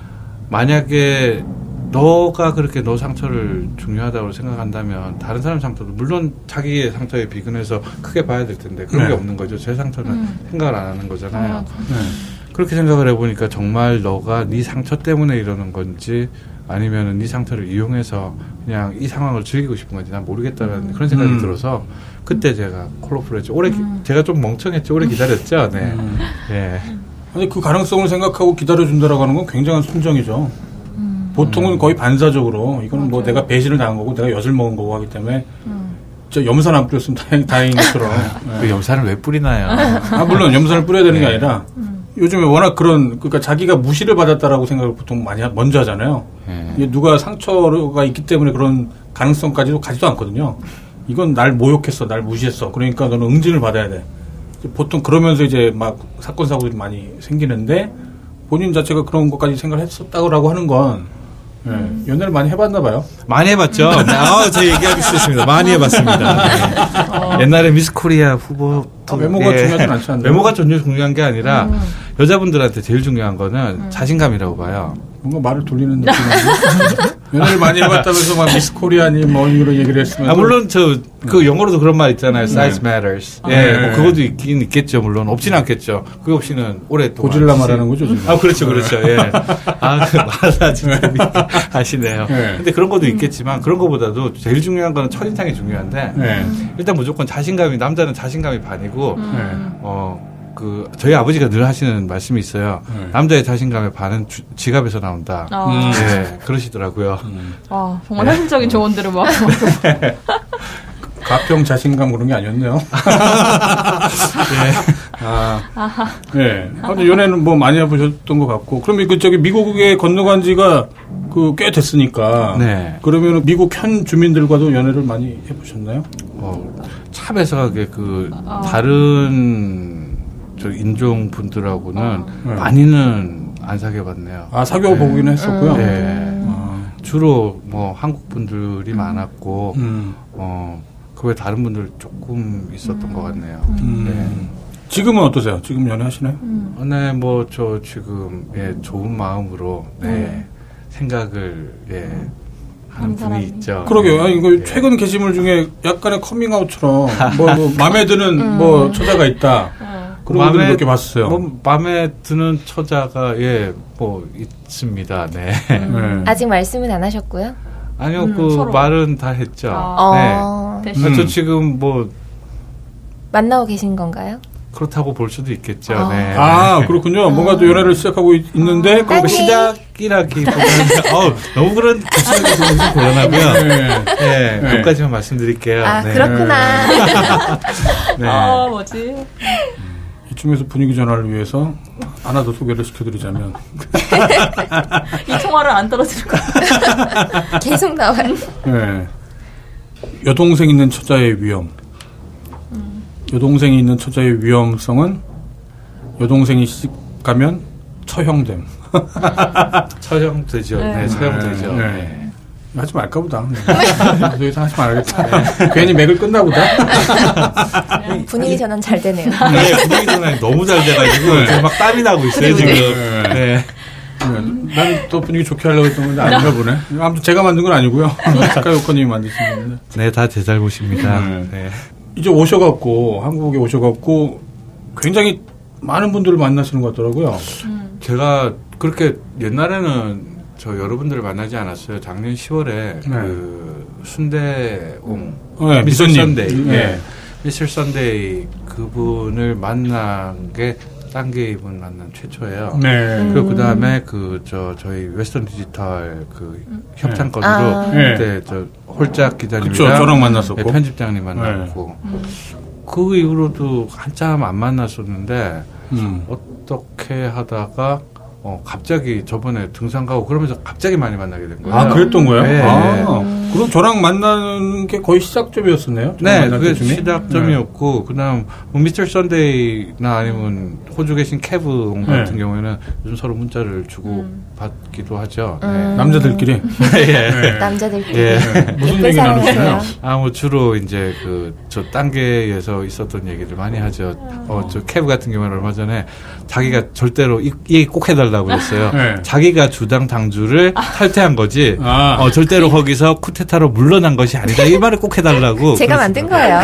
만약에 너가 그렇게 너 상처를 중요하다고 생각한다면 다른 사람 상처도 물론 자기의 상처에 비근해서 크게 봐야 될 텐데 그런 게 없는 거죠. 제 상처는 생각을 안 하는 거잖아요. 그렇게 생각을 해보니까 정말 너가 네 상처 때문에 이러는 건지 아니면은 네 상처를 이용해서 그냥 이 상황을 즐기고 싶은 건지 난 모르겠다는 그런 생각이 들어서 그때 제가 콜오프를 했죠. 제가 좀 멍청했죠. 오래 기다렸죠. 네. 예. 근데 그 가능성을 생각하고 기다려준다라고 하는 건 굉장한 순정이죠. 보통은 거의 반사적으로 이건 뭐 내가 배신을 당한 거고 내가 엿을 먹은 거고 하기 때문에 저 염산 안 뿌렸으면 다행인 것처럼. 그 염산을 왜 뿌리나요? 물론 염산을 뿌려야 되는 게 아니라 요즘에 워낙 그러니까 자기가 무시를 받았다라고 생각을 보통 먼저 하잖아요. 누가 상처가 있기 때문에 그런 가능성까지도 가지도 않거든요. 이건 날 모욕했어, 날 무시했어. 그러니까 너는 응징을 받아야 돼. 보통 그러면서 이제 막 사건 사고들이 많이 생기는데 본인 자체가 그런 것까지 생각을 했었다고 하는 건 연애를 많이 해봤나 봐요. 많이 해봤죠. 저 얘기하기 싫습니다. 많이 해봤습니다. 네. 옛날에 미스 코리아 후보 외모가 중요하진 않지 않나요? 외모가 전혀 중요한 게 아니라 여자분들한테 제일 중요한 거는 자신감이라고 봐요. 뭔가 말을 돌리는 느낌인데 연애를 많이 해봤다면서 막 미스 코리아니 뭐 이런 얘기를 했으면 물론 그 영어로도 그런 말 있잖아요. Size matters. 뭐 그것도 있긴 있겠죠. 물론 없진 않겠죠. 그거 없이는 오랫동안 고질라 말하는 거죠 지금. 그렇죠. 예. 말하지 하시네요. 근데 그런 것도 있겠지만 그런 것보다도 제일 중요한 거는 첫인상이 중요한데 일단 무조건 남자는 자신감이 반이고 저희 아버지가 늘 하시는 말씀이 있어요. 남자의 자신감의 반은 지갑에서 나온다. 그러시더라고요. 정말 현실적인 조언들을 막. 가평 자신감 그런 게 아니었네요. 네. 아무튼 연애는 뭐 많이 해보셨던 것 같고. 그럼 저기 미국에 건너간 지가 꽤 됐으니까. 네. 그러면 미국 현 주민들과도 연애를 많이 해보셨나요? 참 애석하게 다른 인종 분들하고는 많이는 안 사귀어봤네요. 아, 사귀어보기는 했었고요? 네. 주로 뭐 한국 분들이 많았고, 그 외 다른 분들 조금 있었던 것 같네요. 네. 지금은 어떠세요? 지금 연애하시나요? 네, 뭐, 저 지금, 좋은 마음으로, 생각을, 하는 분이 있죠. 그러게요. 아니, 이거 최근 게시물 중에 약간의 커밍아웃처럼, 마음에 드는, 처자가 있다. 그런 분들 몇 개 봤어요. 마음에 드는 처자가, 있습니다. 네. 아직 말씀은 안 하셨고요? 아니요, 서로. 말은 다 했죠. 네. 대신. 저 지금 만나고 계신 건가요? 그렇다고 볼 수도 있겠죠. 네. 아, 그렇군요. 뭔가 또 연애를 시작하고 있는데, 그럼 시작이라기보다는, 너무 그런 구체적인 부분이 좀 곤란하고요. 네. 그것까지만 말씀드릴게요. 아, 네. 그렇구나. 네. 뭐지? 이쯤에서 분위기 전환을 위해서 하나 더 소개를 시켜드리자면. 이 통화를 안 떨어뜨릴 거야. 계속 나와요. 네. 여동생 있는 처자의 위험. 여동생이 있는 처자의 위험성은 여동생이 시집가면 처형됨. 처형되죠. 네, 처형되죠. 네. 하지 말까 보다. 더 이상 하지 말아야겠다. 괜히 맥을 끝나 보다. 분위기 전환 잘 되네요. 네, 분위기 전환이 너무 잘 돼가지고 지금 막 땀이 나고 있어요, 지금. 네. 난 또 분위기 좋게 하려고 했던 건데 아닌가 보네. 아무튼 제가 만든 건 아니고요. 스카이워커님이 만드신 건데. 네, 다 제 잘못입니다. 네. 이제 오셔갖고 한국에 오셔갖고 굉장히 많은 분들을 만나시는 것 같더라고요. 제가 그렇게 옛날에는 저 여러분들을 만나지 않았어요. 작년 10월에 순대옹 미스터 선데이, 미스터 선데이 그분을 만난 게 딴 게임을 만난 최초예요. 네. 그리고 그 다음에 저희 웨스턴 디지털 협찬건으로 그때 홀짝 기자님이랑 저랑 만났었고 편집장님 만났고 그 이후로도 한참 안 만났었는데 어떻게 하다가 갑자기 저번에 등산 가고 그러면서 갑자기 많이 만나게 된 거예요. 아, 그랬던 거예요? 네. 그럼 저랑 만나는 게 거의 시작점이었었네요? 네, 그게 시작점이었고, 그 다음, 미스터 선데이나 아니면 호주 계신 캐브 같은 경우에는 요즘 서로 문자를 주고 받기도 하죠. 네. 남자들끼리? 남자들끼리. 무슨 얘기 나누시나요? 주로 이제 저 단계에서 있었던 얘기를 많이 하죠. 저 캐브 같은 경우는 얼마 전에 자기가 절대로 이 얘기 꼭 해달라고 했어요. 자기가 주당 당주를 탈퇴한 거지, 절대로 거기서 쿠데타로 물러난 것이 아니다. 이 말을 꼭 해달라고. 제가 만든 거예요.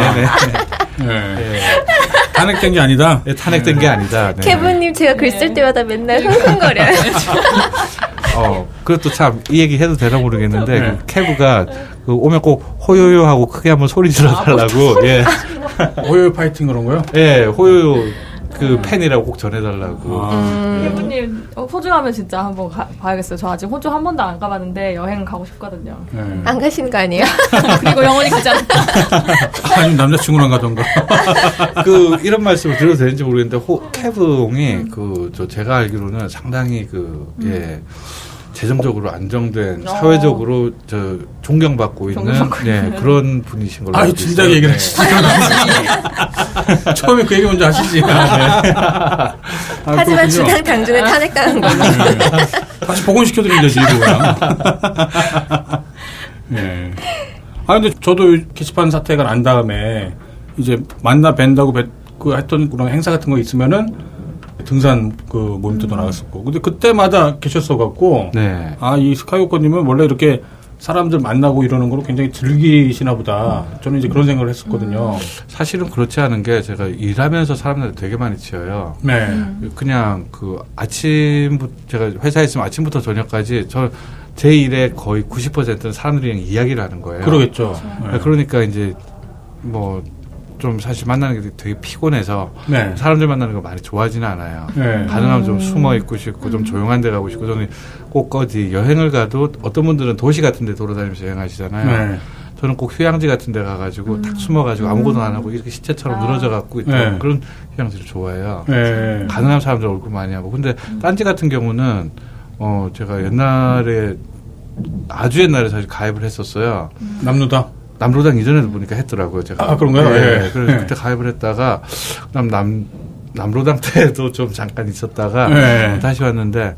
탄핵된 게 아니다? 네, 탄핵된 게 아니다. 네. 캐브님 제가 글 쓸 때마다 맨날 흥흥거려요. 그것도 참, 이 얘기 해도 되나 모르겠는데, 캐브가 오면 꼭 호요요 하고 크게 한번 소리 질러달라고, 호요요 파이팅 그런 거요? 예, 호요요 팬이라고 꼭 전해달라고. 캐브님, 호주 가면 진짜 한번 봐야겠어요. 저 아직 호주 한 번도 안 가봤는데 여행 가고 싶거든요. 안 가시는 거 아니에요? 그리고 영원히 가지 않았다. 아니면 남자친구랑 가던가. 이런 말씀을 드려도 되는지 모르겠는데, 캐브옹이 제가 알기로는 상당히 재정적으로 안정된 사회적으로 존경받고 있는 그런 분이신 걸로 알고 있어요. 진작 얘기를 하시죠. 처음에 그 얘기 먼저 하시지. 하지만 주당 당주는 탄핵당한 걸로. 다시 복원시켜드리면 되지, 이거야. 네. 근데 저도 게시판 사태가 난 다음에 이제 만나 뵌다고 했던 그런 행사 같은 거 있으면은 등산 모임도 나갔었고. 근데 그때마다 계셨어갖고. 네. 이 스카이워커님은 원래 이렇게 사람들 만나고 이러는 거로 굉장히 즐기시나 보다. 저는 이제 그런 생각을 했었거든요. 사실은 그렇지 않은 게 제가 일하면서 사람들 되게 많이 치여요. 네. 그냥 제가 회사에 있으면 아침부터 저녁까지 제 일의 거의 90%는 사람들이랑 이야기를 하는 거예요. 그러겠죠. 네. 그러니까 이제 좀 사실 만나는 게 되게 피곤해서 사람들 만나는 거 많이 좋아하지는 않아요. 가능하면 좀 숨어 있고 싶고 좀 조용한 데 가고 싶고 저는 꼭 어디 여행을 가도 어떤 분들은 도시 같은 데 돌아다니면서 여행하시잖아요. 저는 꼭 휴양지 같은 데 가가지고 딱 숨어가지고 아무것도 안 하고 이렇게 시체처럼 늘어져갖고 있던 그런 휴양지를 좋아해요. 가능한 사람들 얼굴 많이 하고. 근데 딴지 같은 경우는 제가 옛날에 아주 옛날에 사실 가입을 했었어요. 남로당 이전에도 보니까 했더라고요. 제가. 아, 그런가요? 네. 그래서 그때 가입을 했다가 그다음 남로당 때도 좀 잠깐 있었다가 다시 왔는데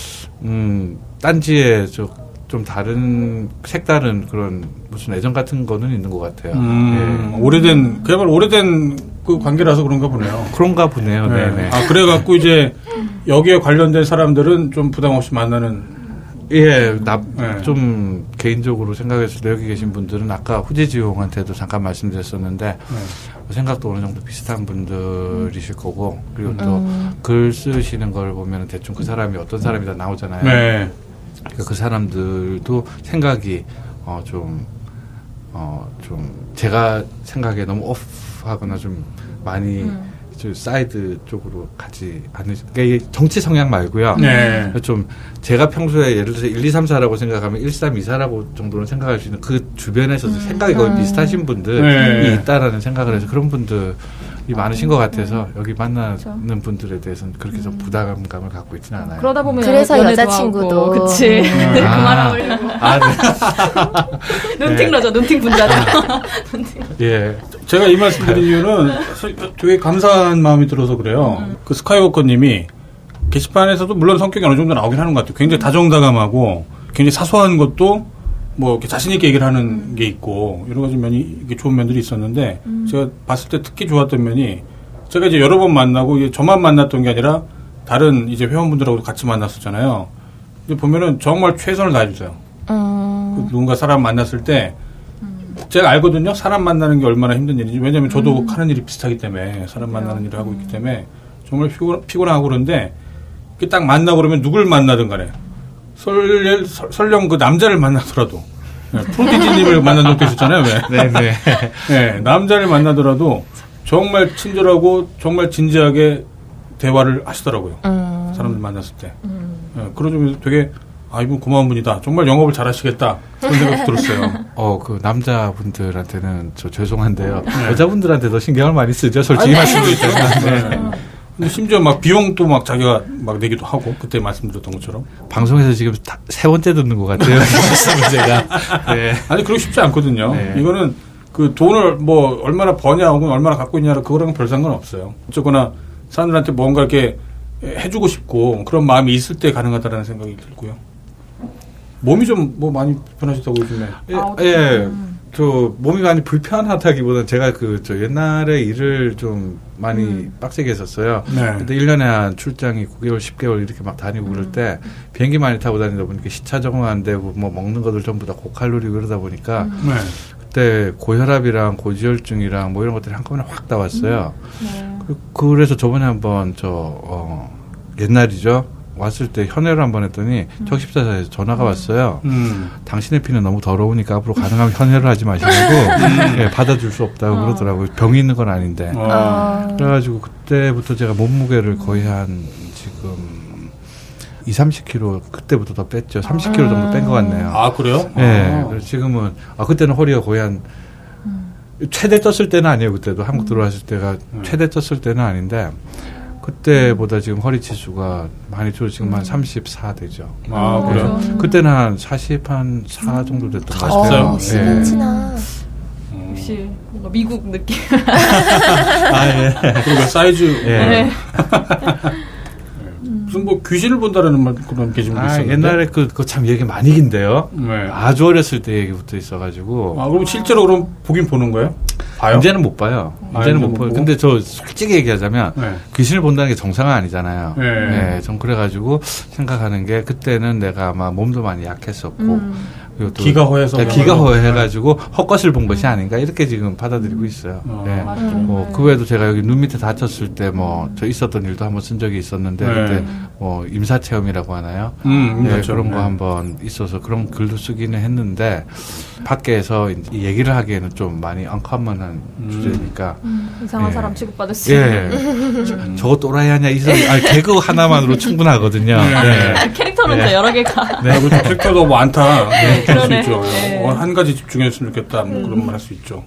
딴지에 좀 다른 색다른 그런 무슨 애정 같은 거는 있는 것 같아요. 그야말로 오래된 그 관계라서 그런가 보네요. 그런가 보네요. 네. 아, 그래갖고 이제 여기에 관련된 사람들은 좀 부담 없이 만나는. 좀 개인적으로 생각했을 때 여기 계신 분들은 아까 후지지용한테도 잠깐 말씀드렸었는데 생각도 어느 정도 비슷한 분들이실 거고 그리고 또 글 쓰시는 걸 보면 대충 그 사람이 어떤 사람이다 나오잖아요. 그러니까 그 사람들도 생각이 좀 제가 생각에 너무 오프하거나 좀 많이 사이드 쪽으로 가지 않으, 그러니까 정치 성향 말고요. 좀 제가 평소에 예를 들어서 1, 2, 3, 4라고 생각하면 1, 3, 2, 4라고 정도로 생각할 수 있는 그 주변에서 생각이 거의 비슷하신 분들이 있다라는 생각을 해서 그런 분들이 많으신 것 같아서 여기 만나는 분들에 대해서는 그렇게 좀 부담감을 갖고 있지는 않아요. 그러다 보면 그래서 여자친구도 그치. 그만 어울리고. 눈팅러죠. 눈팅 분자죠. 예. 제가 이 말씀 드린 이유는 되게 감사한 마음이 들어서 그래요. 그 스카이워커님이 게시판에서도 물론 성격이 어느 정도 나오긴 하는 것 같아요. 굉장히 다정다감하고 굉장히 사소한 것도 뭐 이렇게 자신있게 얘기를 하는 게 있고 여러 가지 면이 이게 좋은 면들이 있었는데 제가 봤을 때 특히 좋았던 면이 제가 이제 여러 번 만나고 이게 저만 만났던 게 아니라 다른 이제 회원분들하고도 같이 만났었잖아요. 근데 보면은 정말 최선을 다해주세요. 그 누군가 사람 만났을 때 제가 알거든요. 사람 만나는 게 얼마나 힘든 일인지. 왜냐면 저도 하는 일이 비슷하기 때문에 사람 만나는 일을 하고 있기 때문에 정말 피곤하고 그런데 딱 만나고 그러면 누굴 만나든 간에 설령 그 남자를 만나더라도 프로디지님을 만난 적도 있었잖아요. 네, 남자를 만나더라도 정말 친절하고 정말 진지하게 대화를 하시더라고요. 사람들 만났을 때. 그러면서 되게 이분 고마운 분이다. 정말 영업을 잘하시겠다. 그런 생각이 들었어요. 그 남자분들한테는 저 죄송한데요. 여자분들한테도 신경을 많이 쓰죠. 솔직히 말씀드리자면. 근데 심지어 막 비용도 막 자기가 막 내기도 하고 그때 말씀드렸던 것처럼 방송에서 지금 세 번째 듣는 것 같아요. 제가. 네. 아니 그렇게 쉽지 않거든요. 이거는 그 돈을 뭐 얼마나 버냐 혹은 얼마나 갖고 있냐 그거랑은 별 상관 없어요. 어쨌거나 사람들한테 뭔가 이렇게 해주고 싶고 그런 마음이 있을 때 가능하다라는 생각이 들고요. 몸이 좀 뭐 많이 불편하셨다고 요즘에. 저 몸이 많이 불편하다기보다는 제가 저 옛날에 일을 좀 많이 빡세게 했었어요. 근데 1년에 한 출장이 9개월, 10개월 이렇게 막 다니고 그럴 때 비행기 많이 타고 다니다 보니까 시차 적응 안 되고 뭐 먹는 것들 전부 다 고칼로리고 그러다 보니까 그때 고혈압이랑 고지혈증이랑 뭐 이런 것들이 한꺼번에 확 나왔어요. 그래서 저번에 한번 옛날이죠. 왔을 때 현회를 한번 했더니 적십자사에서 전화가 왔어요. 당신의 피는 너무 더러우니까 앞으로 가능하면 현회를 하지 마시고 받아줄 수 없다고 그러더라고요. 병이 있는 건 아닌데. 그래가지고 그때부터 제가 몸무게를 거의 한 지금 20-30kg 그때부터 더 뺐죠. 30kg 정도 뺀 것 같네요. 아 그래요? 네. 그래서 지금은 그때는 허리가 거의 한 최대 떴을 때는 아니에요. 그때도 한국 들어왔을 때가 최대 떴을 때는 아닌데 그때보다 지금 허리 치수가 많이 줄어 지금 한 34 되죠. 아, 그래요? 그때는 한 40, 한 4 정도 됐던 것 같아요. 10인치나. 역시 뭔가 미국 느낌. 그리고 사이즈. 무슨 뭐 귀신을 본다라는 말 그런 게시물도 있었는데. 옛날에 그거 참 얘기 많이 긴데요. 아주 어렸을 때 얘기부터 있어가지고. 그럼 실제로 그럼 보긴 보는 거예요? 봐요? 이제는 못 봐요. 이제는 못 봐요. 근데 저 솔직히 얘기하자면 귀신을 본다는 게 정상은 아니잖아요. 전 그래가지고 생각하는 게 그때는 내가 아마 몸도 많이 약했었고 그리고 또 기가 허해서 기가 허해가지고 헛것을 본 것이 아닌가 이렇게 지금 받아들이고 있어요. 그 외에도 제가 여기 눈 밑에 다쳤을 때 저 있었던 일도 한번 쓴 적이 있었는데 그때 임사 체험이라고 하나요? 그런 거 한번 있어서 그런 글도 쓰기는 했는데 밖에서 이 얘기를 하기에는 좀 많이 언커먼한 주제니까 이상한 사람 취급받을 수 있는. 저거 또라이 하냐 개그 하나만으로 충분하거든요. 캐릭터 캐릭터는 다 여러 개가. 네, 그렇죠. 캐릭터도 많다. 네, 그럴 수 그러네. 있죠. 네. 한 가지 집중했으면 좋겠다. 뭐 그런 말 할 수 있죠.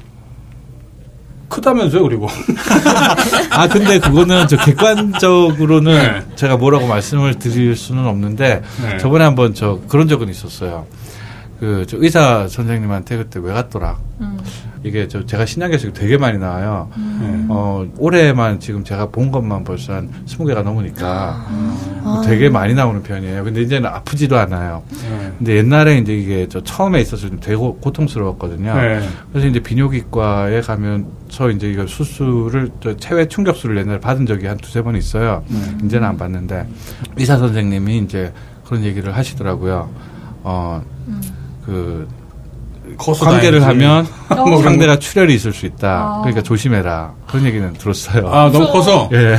크다면서요, 그리고. 아, 근데 그거는 저 객관적으로는 네. 제가 뭐라고 말씀을 드릴 수는 없는데, 네. 저번에 한번 그런 적은 있었어요. 저 의사 선생님한테 그때 왜 갔더라. 이게 제가 신약에서 되게 많이 나와요. 올해만 지금 제가 본 것만 벌써 한 20개가 넘으니까 되게 많이 나오는 편이에요. 근데 이제는 아프지도 않아요. 근데 옛날에 이제 이게 처음에 있었을 때 되게 고통스러웠거든요. 네. 그래서 이제 비뇨기과에 가면서 이제 이거 수술을, 체외 충격수를 옛날에 받은 적이 한 2-3번 있어요. 이제는 안 받는데, 의사 선생님이 이제 그런 얘기를 하시더라고요. 관계를 하면 상대가 출혈이 있을 수 있다. 그러니까 조심해라. 그런 얘기는 들었어요. 아, 너무 커서? 예.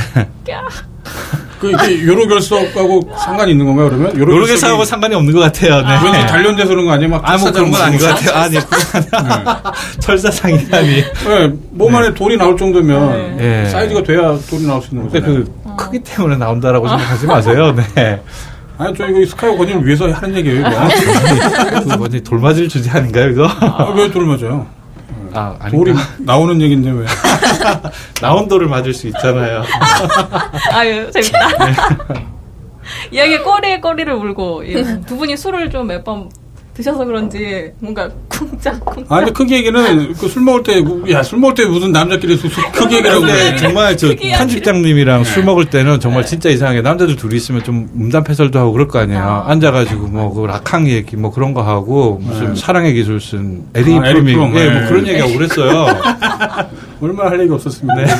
이게 요로결석하고 상관이 있는 건가요, 그러면? 요로결석하고 상관이 없는 것 같아요. 네. 왠지 단련돼서 그런 거 아니에요? 막 뭐 그런 건 아닌 것 같아요. 아니, 철사상이라니. 네, 몸 안에 돌이 나올 정도면 네. 사이즈가 돼야 돌이 나올 수 있는 거잖아요. 근데 크기 때문에 나온다라고 생각하지 마세요. 네. 아니, 저 이거 스카이워 건의를 위해서 하는 얘기예요, 이거. 그거 완전히 돌맞을 주제 아닌가요, 이거? 왜 돌 맞아요? 돌이 나오는 얘기인데 왜? 나온 돌을 맞을 수 있잖아요. 아유, 재밌다. 이야기 꼬리에 꼬리를 물고, 두 분이 술을 좀 몇 번 드셔서 그런지, 뭔가 쿵짝쿵짝. 아니, 크기 얘기는 술 먹을 때 무슨 남자끼리 크기 얘기라고 그래. 정말 편집장님이랑 술 먹을 때는 정말 진짜 이상하게 남자들 둘이 있으면 좀 음담패설도 하고 그럴 거 아니에요. 앉아가지고 그 락항 얘기 그런 거 하고 무슨 사랑의 기술 쓴 에릭 프롬이 뭐 그런 얘기하고 그랬어요. 얼마나 할 얘기 없었습니다. 네.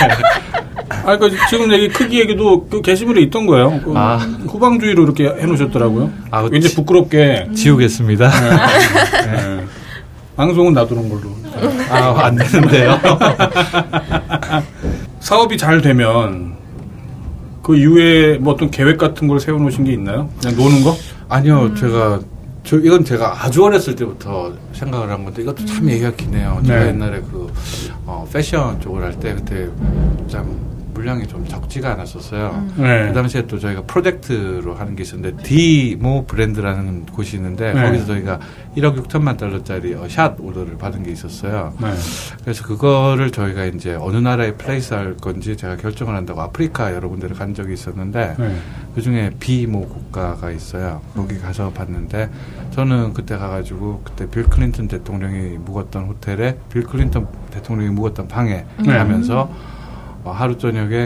지금 얘기 크기 얘기도 그 게시물에 있던 거예요. 후방주의로 이렇게 해놓으셨더라고요. 왠지 부끄럽게 지우겠습니다. 네. 방송은 놔두는 걸로. 안 되는데요. 사업이 잘 되면 그 이후에 뭐 어떤 계획 같은 걸 세워놓으신 게 있나요? 그냥 노는 거? 아니요, 이건 제가 아주 어렸을 때부터 생각을 한 건데 이것도 참 얘기가 기네요. 제가 옛날에 패션 쪽을 할 때 그때 참 물량이 좀 적지가 않았었어요. 그 당시에 또 저희가 프로젝트로 하는 게 있었는데 디모 브랜드라는 곳이 있는데 거기서 저희가 1억 6천만 달러짜리 샷 오더를 받은 게 있었어요. 그래서 그거를 저희가 이제 어느 나라에 플레이스 할 건지 제가 결정을 한다고 아프리카 여러 군데를 간 적이 있었는데 그중에 비모 국가가 있어요. 거기 가서 봤는데 저는 그때 가가지고 그때 빌 클린턴 대통령이 묵었던 호텔에 빌 클린턴 대통령이 묵었던 방에 가면서 하루 저녁에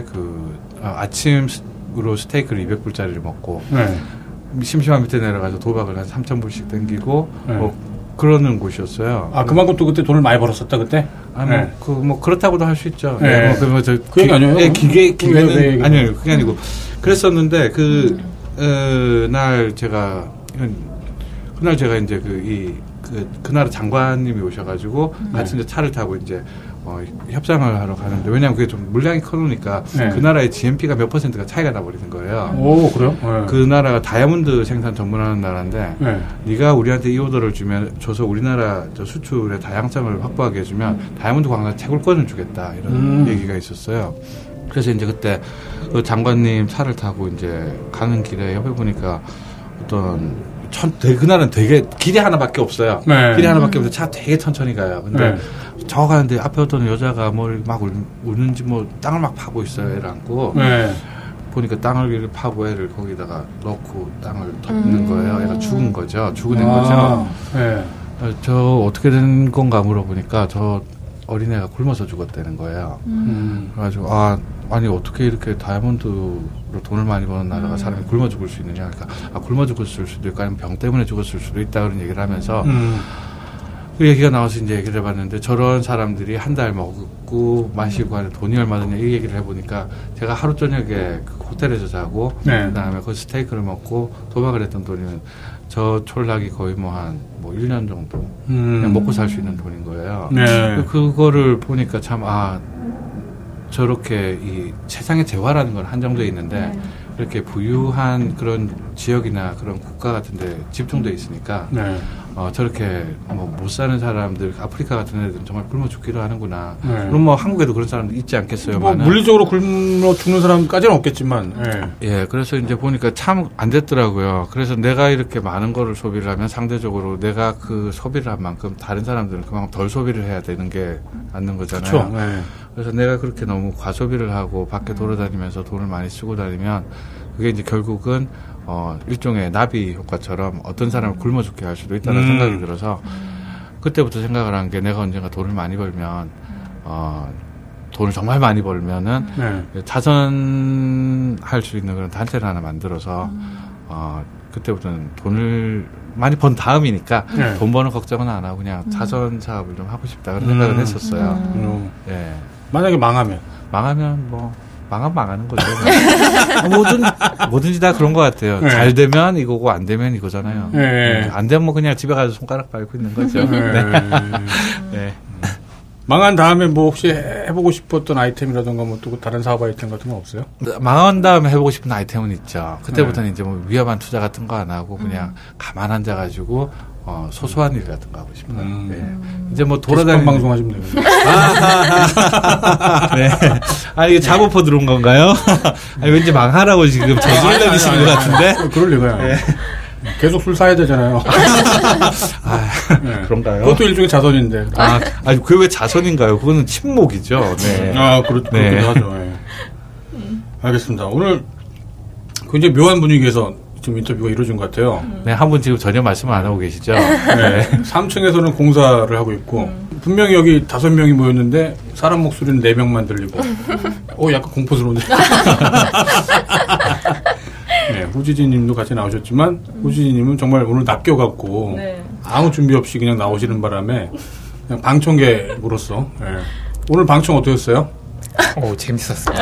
아침으로 스테이크를 200불짜리를 먹고 심심한 밑에 내려가서 도박을 한 3,000불씩 땡기고 그러는 곳이었어요. 그만큼 또 그때 돈을 많이 벌었었다 그때? 그렇다고도 할 수 있죠. 그 얘기 아니에요? 기계는 아니에요. 그게 아니고 그랬었는데 그날 제가 이제 그 나라 장관님이 오셔가지고 같이 이제 차를 타고 이제 협상을 하러 가는데 왜냐하면 그게 좀 물량이 커놓으니까 그 나라의 GNP가 몇 %가 차이가 나버리는 거예요. 오, 그래요? 그 나라가 다이아몬드 생산 전문하는 나라인데 네가 우리한테 이 오더를 줘서 우리나라 수출의 다양성을 확보하게 해주면 다이아몬드 광산 채굴권을 주겠다 이런 얘기가 있었어요. 그래서 이제 그때 그 장관님 차를 타고 이제 가는 길에 옆에 보니까 그날은 되게 길이 하나밖에 없어요. 길이 하나밖에 없어서 차 되게 천천히 가요. 근데 저 가는데 앞에 어떤 여자가 뭘 막 우는지 땅을 막 파고 있어요. 애를 안고. 보니까 땅을 파고 애를 거기다가 넣고 땅을 덮는 거예요. 애가 죽은 거죠. 죽어낸 거죠. 저 어떻게 된 건가 물어보니까 저 어린애가 굶어서 죽었다는 거예요. 그래가지고 아니 어떻게 이렇게 다이아몬드로 돈을 많이 버는 나라가 사람이 굶어 죽을 수 있느냐. 그러니까 굶어 죽었을 수도 있고 아니면 병 때문에 죽었을 수도 있다 그런 얘기를 하면서 그 얘기가 나와서 이제 얘기를 해봤는데 저런 사람들이 한 달 먹고 마시고 하는 돈이 얼마 드냐 이 얘기를 해보니까 제가 하루 저녁에 그 호텔에서 자고 그다음에 그 스테이크를 먹고 도박을 했던 돈이면 저 촌락이 거의 1년 정도 그냥 먹고 살 수 있는 돈인 거예요. 그거를 보니까 참 저렇게 이 세상의 재화라는 건 한정되어 있는데 이렇게 부유한 그런 지역이나 그런 국가 같은 데 집중되어 있으니까 저렇게 뭐 못 사는 사람들, 아프리카 같은 애들은 정말 굶어 죽기도 하는구나. 그럼 뭐 한국에도 그런 사람들 있지 않겠어요? 뭐 물리적으로 굶어 죽는 사람까지는 없겠지만. 예, 그래서 이제 보니까 참 안 됐더라고요. 그래서 내가 이렇게 많은 거를 소비를 하면 상대적으로 내가 그 소비를 한 만큼 다른 사람들은 그만큼 덜 소비를 해야 되는 게 맞는 거잖아요. 그렇죠. 그래서 내가 그렇게 너무 과소비를 하고 밖에 돌아다니면서 돈을 많이 쓰고 다니면 그게 이제 결국은 일종의 나비 효과처럼 어떤 사람을 굶어 죽게 할 수도 있다는 생각이 들어서 그때부터 생각을 한 게 내가 언젠가 돈을 많이 벌면 돈을 정말 많이 벌면은 자선할 수 있는 그런 단체를 하나 만들어서 그때부터는 돈을 많이 번 다음이니까 돈 버는 걱정은 안 하고 그냥 자선 사업을 좀 하고 싶다 그런 생각을 했었어요. 예. 만약에 망하면 뭐 망하는 거죠. 뭐든지 다 그런 것 같아요. 잘 되면 이거고 안 되면 이거잖아요. 안 되면 뭐 그냥 집에 가서 손가락 밟고 있는 거죠. 네. 망한 다음에 뭐 혹시 해보고 싶었던 아이템이라든가 뭐 또 다른 사업 아이템 같은 건 없어요? 망한 다음에 해보고 싶은 아이템은 있죠. 그때부터는 이제 뭐 위험한 투자 같은 거 안 하고 그냥 가만 앉아가지고 소소한 일 같은 거 하고 싶어요. 이제 뭐 돌아다니는 방송 하시면 되거든요. 네. 이게 자보포 들어온 건가요? 왠지 망하라고 지금 저질 내리시는 것 같은데? 그럴 리가요. 네. 계속 술 사야 되잖아요. 그런가요? 그것도 일종의 자선인데. 그게 왜 자선인가요? 그거는 침묵이죠. 네. 그렇기도 하죠. 네. 알겠습니다. 오늘 굉장히 묘한 분위기에서 지금 인터뷰가 이루어진 것 같아요. 네, 한 분 지금 전혀 말씀을 안 하고 계시죠? 네. 3층에서는 공사를 하고 있고, 분명히 여기 5명이 모였는데, 사람 목소리는 4명만 들리고, 약간 공포스러운데. 네, 후지진 님도 같이 나오셨지만, 후지진 님은 정말 오늘 낚여갖고, 아무 준비 없이 그냥 나오시는 바람에, 그냥 방청객으로서, 오늘 방청 어떠셨어요? 재밌었어요.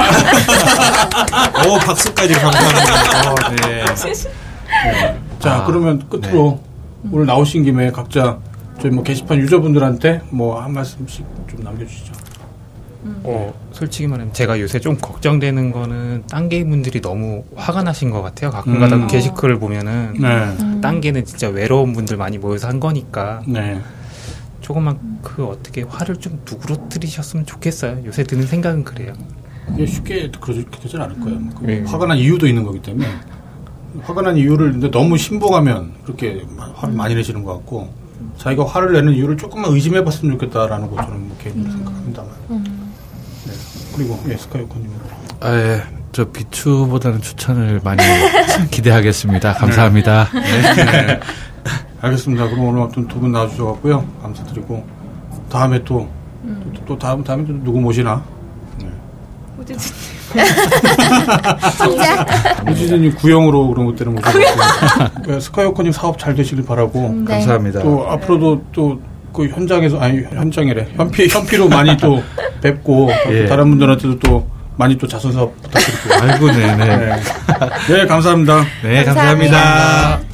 박수까지 감사합니다. 네. 자, 그러면 끝으로 오늘 나오신 김에 각자 저희 뭐 게시판 유저분들한테 뭐 한 말씀씩 좀 남겨주시죠. 솔직히 말하면 제가 요새 좀 걱정되는 거는 딴개 분들이 너무 화가 나신 것 같아요. 가끔가다 게시글을 보면은 딴개는 진짜 외로운 분들 많이 모여서 한 거니까. 조금만 어떻게 화를 좀 누그러뜨리셨으면 좋겠어요. 요새 드는 생각은 그래요. 이게 쉽게 그러진 않을 거예요. 화가 난 이유도 있는 거기 때문에 화가 난 이유를 근데 너무 신봉하면 그렇게 화를 많이 내시는 것 같고 자기가 화를 내는 이유를 조금만 의심해봤으면 좋겠다라는 거 저는 뭐 개인적으로 생각합니다만. 네. 그리고 스카이오커님. 저 비추보다는 추천을 많이 기대하겠습니다. 감사합니다. 네. 알겠습니다. 그럼 오늘 아무튼 두 분 나와주셔서 감사드리고 다음에 또 다음에 누구 모시나? 후지진. 진짜? 후지진님 구형으로 그런 것들을 모셔서 스카이오커님 사업 잘 되시길 바라고. 감사합니다. 또 앞으로도 또 그 현장에서 현장이래 현피로 많이 또 뵙고 다른 분들한테도 또 많이 또 자선 사업 부탁드릴게요. 네네. 네, 감사합니다. 네, 감사합니다.